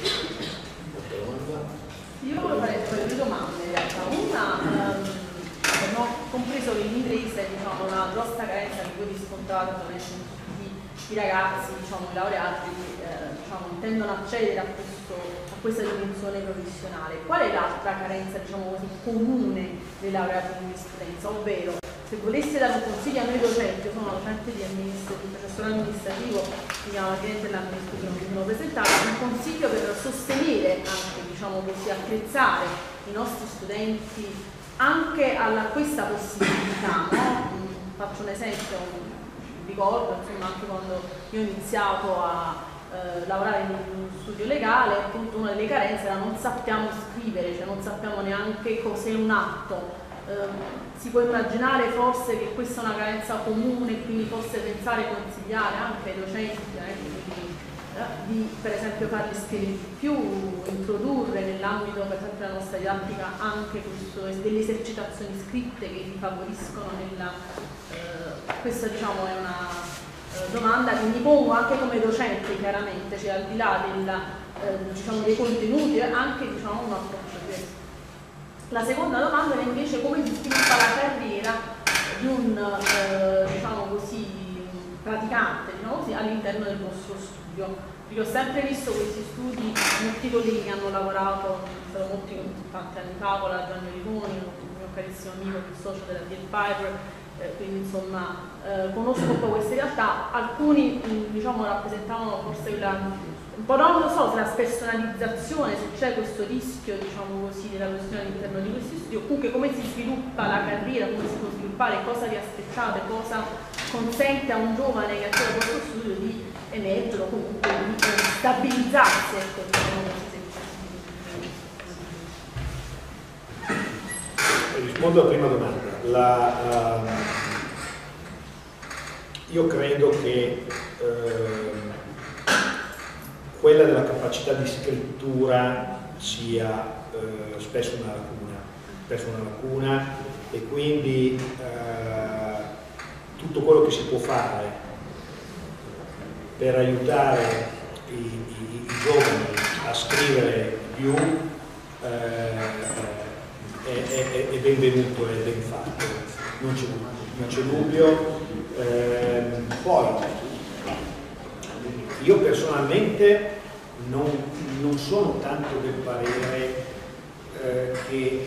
Io volevo fare due domande in realtà. Una, um, ho compreso che in inglese diciamo, una grossa carenza di cui riscontrate tutti i ragazzi, diciamo, i laureati, eh, diciamo, intendono accedere a questo questa dimensione professionale. Qual è l'altra carenza, diciamo così, comune dei laureati in giurisprudenza? Ovvero, se volesse dare un consiglio a noi docenti, io sono docente di, di professore amministrativo, mi chiamo cliente dell'amministrativo, mi sono presentata, un consiglio per sostenere anche, diciamo così, attrezzare i nostri studenti anche a questa possibilità, no? Faccio un esempio, ricordo, insomma, anche quando io ho iniziato a eh, lavorare in un studio legale, appunto una delle carenze era non sappiamo scrivere, cioè non sappiamo neanche cos'è un atto. Eh, si può immaginare forse che questa è una carenza comune, quindi forse pensare, consigliare anche ai docenti eh, quindi, eh, di per esempio farli scrivere di più, introdurre nell'ambito per esempio della nostra didattica anche questo, delle esercitazioni scritte che li favoriscono nella... Eh, questa diciamo è una eh, domanda che mi pongo anche come docente chiaramente, cioè al di là della, eh, diciamo, dei contenuti, anche diciamo, un approccio diverso. La seconda domanda è invece come si sviluppa la carriera di un eh, diciamo così, praticante diciamo così, all'interno del nostro studio. Perché ho sempre visto questi studi, molti colleghi che hanno lavorato, sono molti tanti anni fa con la Gianni Riconi, un mio carissimo amico, il socio della Pied Piper, eh, quindi insomma eh, conosco un po' queste realtà. Alcuni mh, diciamo rappresentavano forse quella un po' non lo so se la spersonalizzazione, se c'è questo rischio diciamo così della questione all'interno di questi studi, o comunque come si sviluppa la carriera, come si può sviluppare, cosa vi aspettate, cosa consente a un giovane che accede a questo studio di emergere o comunque di stabilizzarsi, ecco, diciamo così. Rispondo alla prima domanda. La, uh, io credo che uh, quella della capacità di scrittura sia eh, spesso una lacuna, spesso una lacuna e quindi eh, tutto quello che si può fare per aiutare i, i, i giovani a scrivere più eh, è, è, è benvenuto e ben fatto, non c'è, non c'è dubbio. Eh, poi io personalmente non, non sono tanto del parere eh, che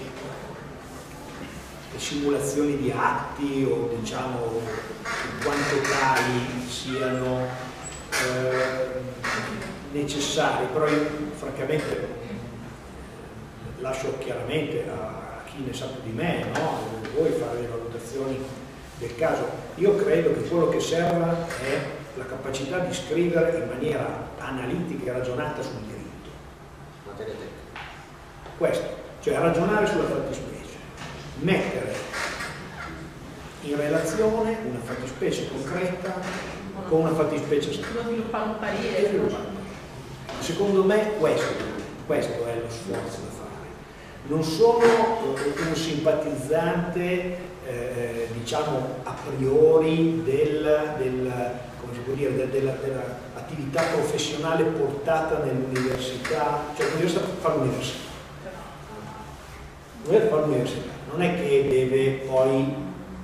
le simulazioni di atti o diciamo in quanto tali siano eh, necessarie, però io francamente lascio chiaramente a chi ne sa più di me, no? Voi fare le valutazioni del caso. Io credo che quello che serva è la capacità di scrivere in maniera analitica e ragionata sul diritto. Materia tecnica. Questo, cioè ragionare sulla fattispecie, mettere in relazione una fattispecie concreta con una fattispecie scritta. Sviluppare un parere. Secondo me questo, questo è lo sforzo da fare. Non sono un simpatizzante, eh, diciamo, a priori del, del come si può dire, dell'attività della professionale portata nell'università, cioè l'università fa l'università. L'università fa l'università, non è che deve poi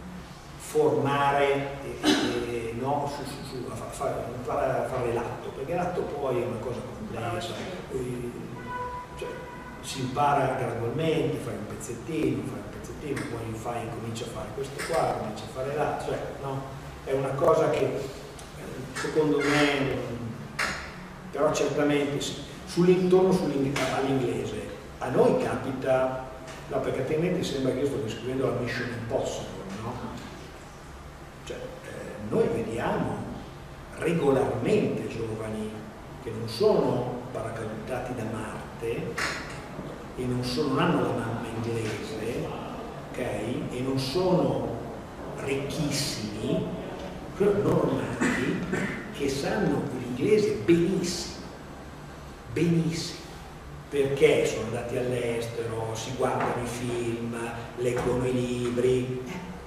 formare e, e, no, su, su, su, a fare, a fare l'atto, perché l'atto poi è una cosa complessa, cioè, si impara gradualmente, fai un pezzettino, fai un pezzettino, poi fai, cominci a fare questo qua, cominci a fare l'altro, cioè, no? È una cosa che secondo me, però certamente sull'intorno all'inglese, a noi capita, no, perché altrimenti sembra che io sto descrivendo la Mission Impossible, no? Cioè, eh, noi vediamo regolarmente giovani che non sono paracadutati da Marte e non, sono, non hanno la mamma inglese, ok? E non sono ricchissimi, normali, che sanno l'inglese benissimo, benissimo, perché sono andati all'estero, si guardano i film, leggono i libri.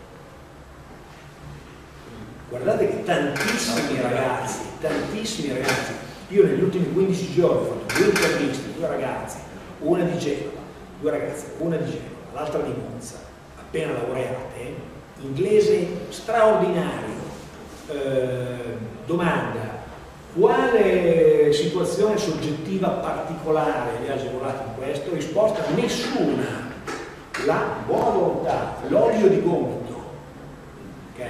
Guardate che tantissimi ragazzi, tantissimi ragazzi, io negli ultimi quindici giorni ho fatto due interviste, due ragazzi, una di Genova, due ragazze, una di Genova, l'altra di Monza, appena laureate, inglese straordinario. Eh, domanda: quale situazione soggettiva particolare vi ha agevolato in questo? Risposta: nessuna. La buona volontà, l'olio di gomito, ok?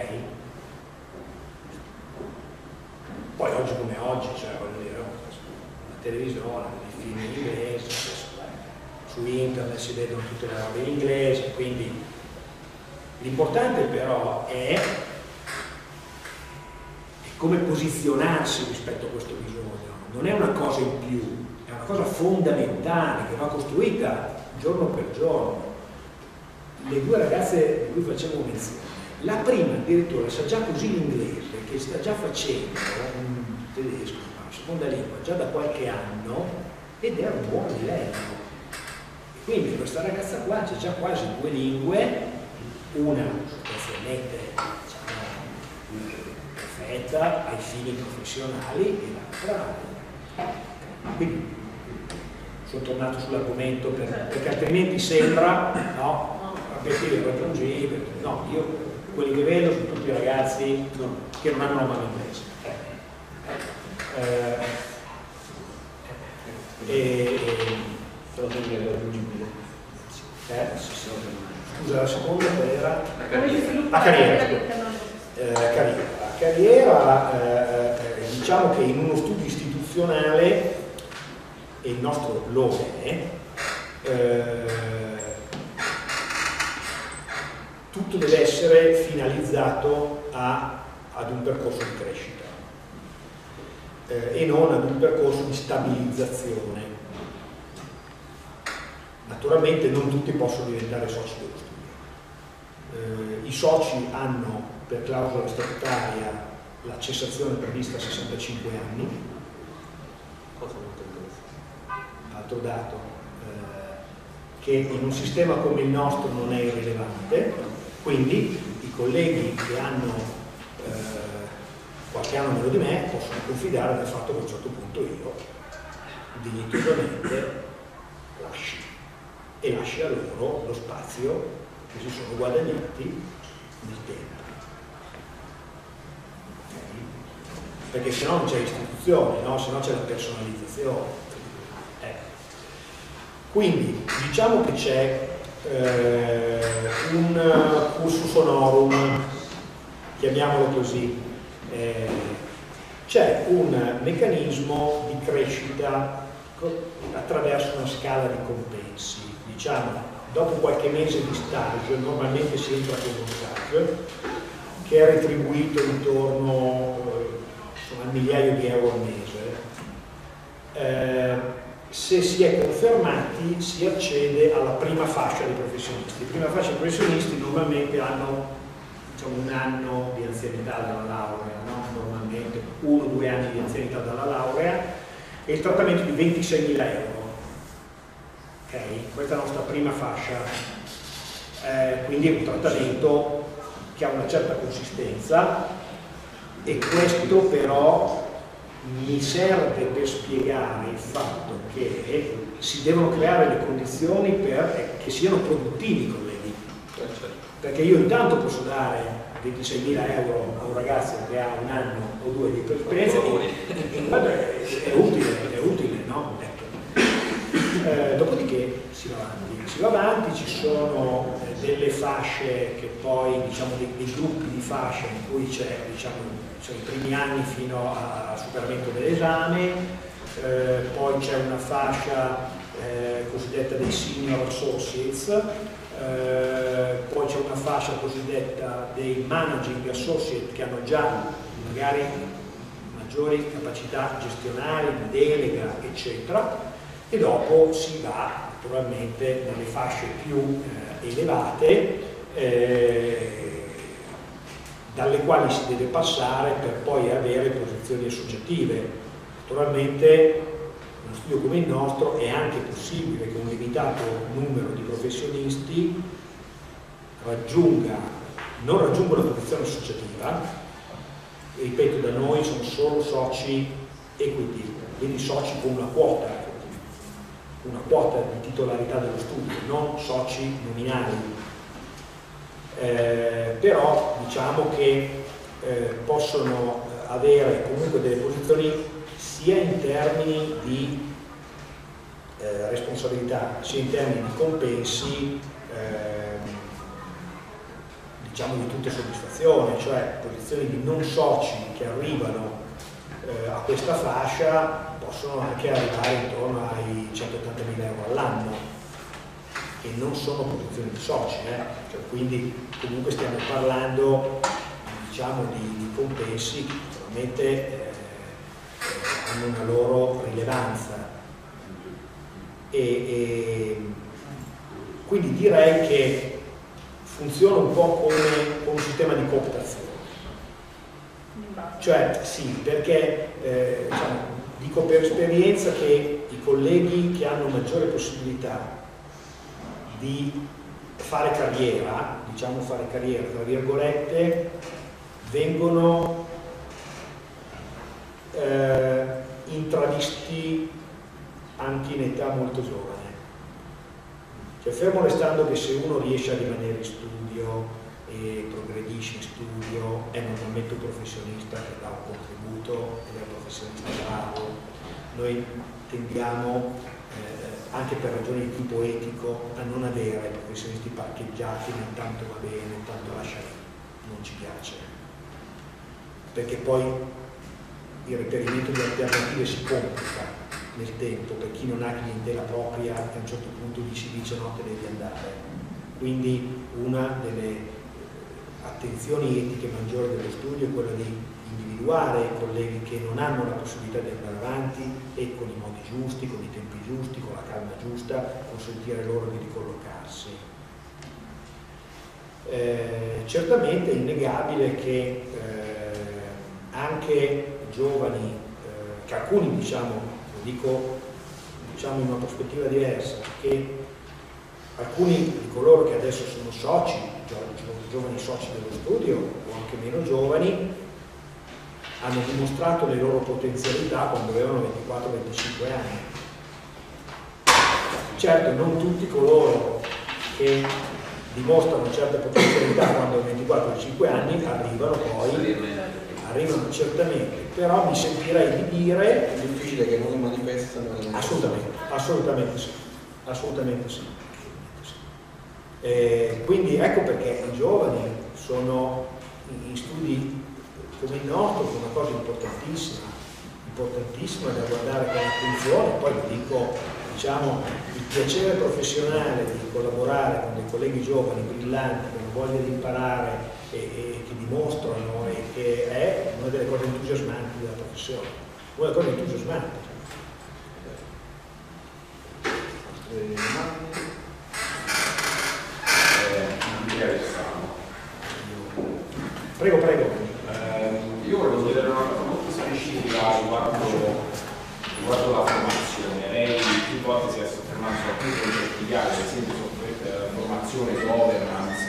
Poi oggi come oggi, cioè voglio dire, la televisione, i film in inglese, su internet si vedono tutte le robe in inglese, quindi l'importante però è come posizionarsi rispetto a questo bisogno. Non è una cosa in più, è una cosa fondamentale che va costruita giorno per giorno. Le due ragazze di cui facevo menzione, la prima addirittura sa già così l'inglese che sta già facendo un tedesco, una seconda lingua, già da qualche anno, ed è un buon livello. Quindi questa ragazza qua c'è già quasi due lingue, una sostanzialmente diciamo, perfetta ai fini professionali e l'altra. Quindi sono tornato sull'argomento per, perché altrimenti sembra no, obiettivi raggiungibili. No, io quelli che vedo sono tutti ragazzi che non hanno la mano inglese. Eh, e, sono sempre raggiungibile. Eh, scusa, la seconda era La carriera. la carriera. Eh, carriera. La carriera eh, diciamo che in uno studio istituzionale, e il nostro lo è, eh, tutto deve essere finalizzato a, ad un percorso di crescita eh, e non ad un percorso di stabilizzazione. Naturalmente non tutti possono diventare soci dello studio. Eh, I soci hanno per clausola statutaria la cessazione prevista a sessantacinque anni. Cosa molto interessante. Altro dato eh, che in un sistema come il nostro non è irrilevante, quindi i colleghi che hanno eh, qualche anno meno di me possono confidare nel fatto che a un certo punto io dignitosamente lasci e lasci a loro lo spazio che si sono guadagnati nel tempo. Okay? Perché se no non c'è istituzione, no? Se no c'è la personalizzazione. Eh. Quindi diciamo che c'è eh, un cursus honorum, chiamiamolo così, eh, c'è un meccanismo di crescita attraverso una scala di compensi. Diciamo, dopo qualche mese di stage, normalmente si entra con uno stage, che è retribuito intorno insomma, al migliaio di euro al mese. Eh, se si è confermati si accede alla prima fascia dei professionisti. La prima fascia dei professionisti normalmente hanno diciamo, un anno di anzianità dalla laurea, no? Normalmente uno o due anni di anzianità dalla laurea e il trattamento di ventiseimila euro. Okay? Questa è la nostra prima fascia, eh, quindi è un trattamento che ha una certa consistenza e questo però mi serve per spiegare il fatto che si devono creare le condizioni per che siano produttivi i colleghi, perché io intanto posso dare ventiseimila euro a un ragazzo che ha un anno o due di esperienza e, è, è utile, è utile, no? Eh, dopodiché si va avanti, si va avanti, ci sono eh, delle fasce che poi, diciamo, dei, dei gruppi di fasce in cui c'è, diciamo, sono i primi anni fino al superamento dell'esame, eh, poi c'è una fascia eh, cosiddetta dei senior associates, eh, poi c'è una fascia cosiddetta dei managing associate che hanno già magari maggiori capacità gestionali, di delega, eccetera. E dopo si va naturalmente nelle fasce più eh, elevate eh, dalle quali si deve passare per poi avere posizioni associative. Naturalmente in uno studio come il nostro è anche possibile che un limitato numero di professionisti raggiunga, non raggiunga una posizione associativa, e ripeto, da noi sono solo soci equity, quindi soci con una quota una quota di titolarità dello studio, non soci nominali. Eh, però diciamo che eh, possono avere comunque delle posizioni sia in termini di eh, responsabilità, sia in termini di compensi, eh, diciamo di tutta soddisfazione, cioè posizioni di non soci che arrivano eh, a questa fascia possono anche arrivare intorno ai centottantamila euro all'anno e non sono posizioni di soci, eh? Cioè, quindi comunque stiamo parlando di diciamo, di, di compensi che naturalmente eh, hanno una loro rilevanza. E, e quindi direi che funziona un po' come, come un sistema di cooptazione. Cioè, sì, perché eh, diciamo, dico per esperienza che i colleghi che hanno maggiore possibilità di fare carriera, diciamo fare carriera, tra virgolette, vengono eh, intravisti anche in età molto giovane. Cioè, fermo restando che se uno riesce a rimanere in studio e progredisce in studio, è normalmente un professionista che dà un contributo ed è un professionista bravo. Noi tendiamo, eh, anche per ragioni di tipo etico, a non avere professionisti parcheggiati, né tanto va bene, né tanto lascia lì, non ci piace. Perché poi il reperimento di alternative si complica nel tempo, per chi non ha clientela propria, a un certo punto gli si dice no, te devi andare. Quindi una delle attenzioni etiche maggiori dello studio è quella di individuare i colleghi che non hanno la possibilità di andare avanti e con i modi giusti, con i tempi giusti, con la calma giusta, consentire loro di ricollocarsi. Eh, certamente è innegabile che eh, anche giovani, eh, che alcuni diciamo, lo dico diciamo in una prospettiva diversa, che alcuni di coloro che adesso sono soci, giovani soci dello studio o anche meno giovani, hanno dimostrato le loro potenzialità quando avevano ventiquattro venticinque anni. Certo, non tutti coloro che dimostrano certe potenzialità quando hanno ventiquattro venticinque anni arrivano poi, arrivano certamente, però mi sentirei di dire... È difficile che non manifestano... Assolutamente, assolutamente sì, assolutamente sì. Eh, quindi ecco perché i giovani sono in studi come il nostro, che è una cosa importantissima, importantissima da guardare con attenzione. Poi vi dico, diciamo, il piacere professionale di collaborare con dei colleghi giovani, brillanti, che hanno voglia di imparare e, e che dimostrano, e che è una delle cose entusiasmanti della professione, una delle cose entusiasmanti. Prego, prego. Eh, io volevo chiedere una cosa molto specifica riguardo, riguardo la formazione. Lei più volte si è soffermato su alcuni progetti chiari, ad esempio su formazione, governance.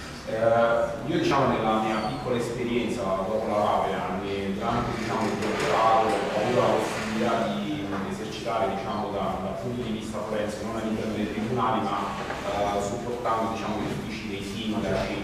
Eh, io diciamo nella mia piccola esperienza dopo la laurea, durante diciamo, il dottorato, ho avuto la possibilità di esercitare diciamo, da, dal punto di vista forense, non all'interno dei tribunali, ma eh, supportando diciamo, gli uffici dei sindaci,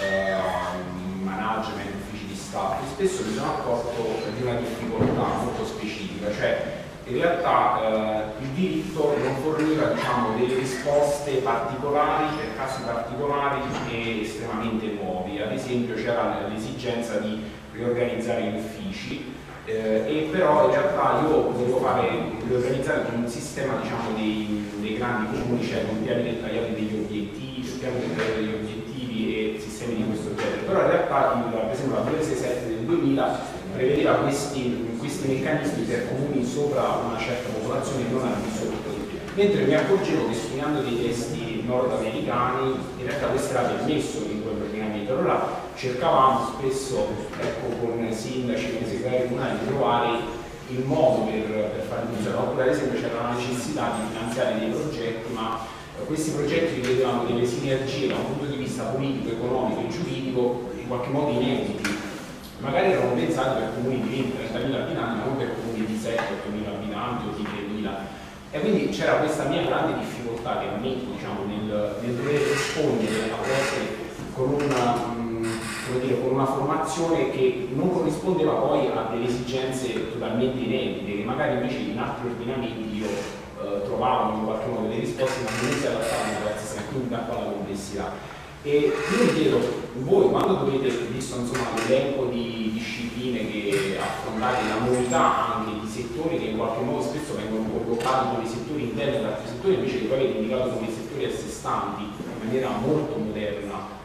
eh, management, uffici di Stato. Spesso mi sono accorto di una difficoltà molto specifica, cioè in realtà eh, il diritto non forniva diciamo, delle risposte particolari per casi particolari e estremamente nuovi. Ad esempio c'era l'esigenza di riorganizzare gli uffici, eh, e però in realtà io volevo fare riorganizzare un sistema diciamo, dei, dei grandi comuni, cioè con piani dettagliati degli obiettivi, piani dettagliati degli obiettivi e sistemi di questo genere. Però in realtà il, per esempio la duecentosessantasette del duemila prevedeva questi, questi meccanismi per comuni sopra una certa popolazione e non al di sotto, mentre mi accorgevo che studiando dei testi nordamericani in realtà questo era permesso in quell'ordinamento. Allora cercavamo spesso ecco, con sindaci, con segretari comunali di trovare il modo per, per fare funzionare, oppure ad esempio c'era la necessità di finanziare dei progetti, ma questi progetti rivedevano delle sinergie da un punto di vista politico, economico e giuridico in qualche modo inediti. Magari erano pensati per comuni di venti trentamila abitanti, ma non per comuni di sette ottomila abitanti o di tremila. E quindi c'era questa mia grande difficoltà che ammetto diciamo, nel, nel dover rispondere a volte con una, mh, come dire, con una formazione che non corrispondeva poi a delle esigenze totalmente inedite, che magari invece in altri ordinamenti io trovavano in qualche modo delle risposte, ma non si adattavano grazie a quindi da qua la complessità. E io mi chiedo, voi quando dovete, visto insomma l'elenco di discipline che affrontate, la novità anche di settori che in qualche modo spesso vengono collocati come settori interni ad altri settori, invece che poi avete indicato come settori a sé stanti in maniera molto moderna, eh, o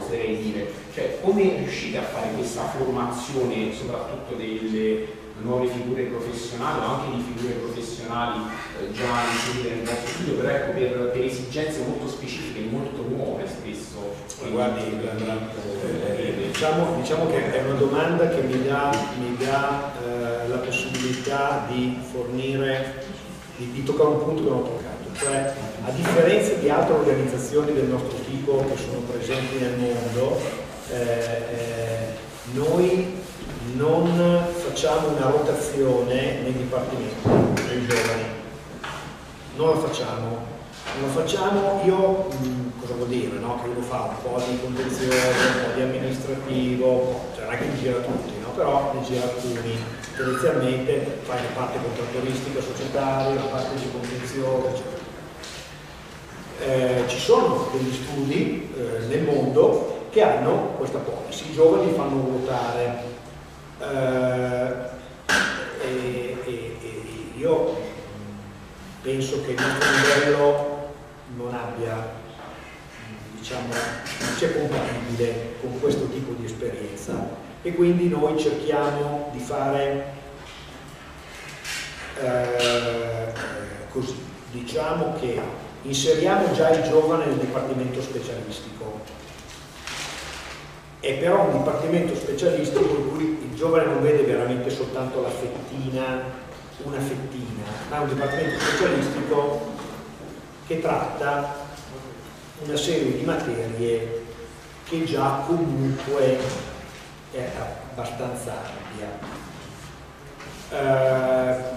oserei dire. Cioè, come riuscite a fare questa formazione soprattutto delle nuove figure professionali o anche di figure professionali eh, già inserite nel vostro studio, però ecco, per, per esigenze molto specifiche, molto nuove spesso. E guardi, la, la, eh, diciamo, diciamo che è una domanda che mi dà, mi dà eh, la possibilità di fornire, di, di toccare un punto che non ho toccato, cioè a differenza di altre organizzazioni del nostro tipo che sono presenti nel mondo, eh, eh, noi non facciamo una rotazione nei dipartimenti dei giovani, non la facciamo, non la facciamo, io mh, cosa vuol dire? No? Che uno fa un po' di contenzioso, un po' di amministrativo, cioè non è che li gira tutti, no? Però ne gira alcuni, tendenzialmente fai la parte contrattualistica societaria, la parte di contenzioso, eccetera. Eh, ci sono degli studi eh, nel mondo che hanno questa policy, i giovani fanno ruotare. Uh, e, e, e io penso che il nostro modello non abbia, diciamo, non sia compatibile con questo tipo di esperienza e quindi noi cerchiamo di fare uh, così, diciamo che inseriamo già il giovane nel dipartimento specialistico. È però un dipartimento specialistico in cui il giovane non vede veramente soltanto la fettina, una fettina, ma è un dipartimento specialistico che tratta una serie di materie che già comunque è abbastanza ampia. Eh,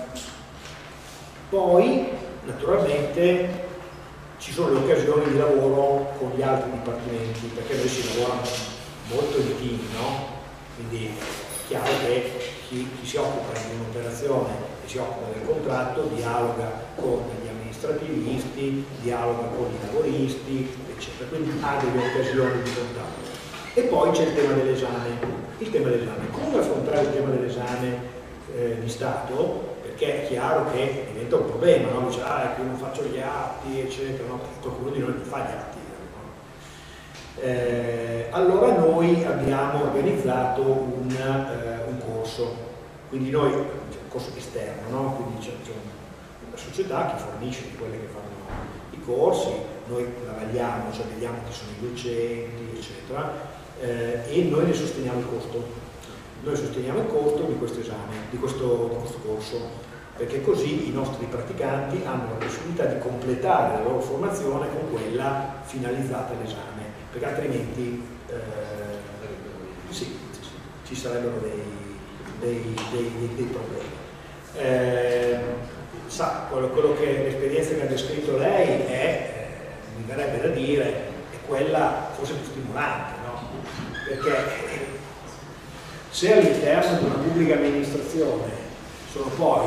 poi, naturalmente, ci sono le occasioni di lavoro con gli altri dipartimenti, perché noi si lavora molto in team, no? Quindi è chiaro che chi, chi si occupa di un'operazione e si occupa del contratto dialoga con gli amministrativisti, dialoga con i lavoristi, eccetera, quindi ha delle occasioni di contatto. E poi c'è il tema dell'esame. Il tema dell'esame. Come affrontare il tema dell'esame eh, di Stato? Perché è chiaro che diventa un problema, no? Dice, ah, ecco, io non faccio gli atti, eccetera, no? Perché qualcuno di noi non fa gli atti. Eh, allora noi abbiamo organizzato un, eh, un corso, quindi noi, c'è un corso esterno, no? Quindi c'è, c'è una società che fornisce di quelle che fanno i corsi, noi la vagliamo, cioè vediamo chi sono i docenti, eccetera, eh, e noi ne sosteniamo il costo. Noi sosteniamo il costo di questo esame, di questo, di questo corso, perché così i nostri praticanti hanno la possibilità di completare la loro formazione con quella finalizzata all'esame. Perché altrimenti eh, sì, sì, sì, ci sarebbero dei, dei, dei, dei problemi. Eh, sa, quello, quello che l'esperienza che ha descritto lei è, eh, mi verrebbe da dire, è quella forse più stimolante, no? Perché se all'interno di una pubblica amministrazione sono poi,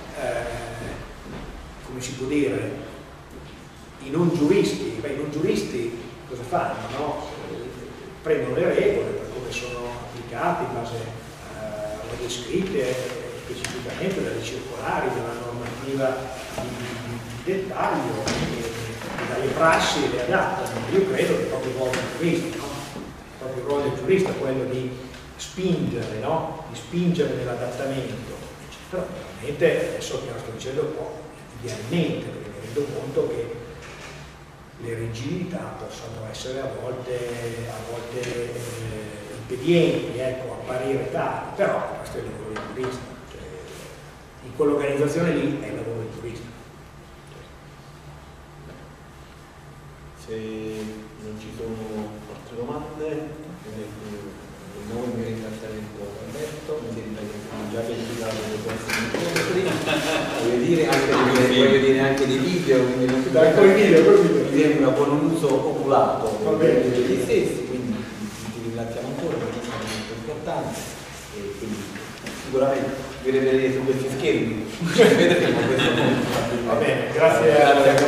eh, come si può dire, i non giuristi, beh, i non giuristi cosa fanno? No? Prendono le regole per come sono applicate in base eh, alle descritte specificamente dalle circolari, dalla normativa di, di, di dettaglio e, e dalle prassi e le adattano. Io credo che proprio il ruolo del giurista, no? Proprio il ruolo del giurista è quello di spingere, no? Di spingere nell'adattamento. Però veramente adesso che lo sto dicendo un po' idealmente, perché mi rendo conto che le rigidità possono essere a volte, a volte eh, impedienti, ecco, apparire tali, però questo è il lavoro del giurista, cioè, in quell'organizzazione lì è il lavoro del giurista. Se non ci sono altre domande, noi mi ringraziamento Alberto, mi sembra che siamo già pianificato le prossime incontri, voglio dire anche, di, voglio dire anche di video, quindi non si Dai, poi video, poi video. Mi sembra con un uso oculato degli stessi, quindi ti ringraziamo ancora perché è molto importante e quindi sicuramente vi vedrete su questi schermi, vedremo questo. Va bene, grazie.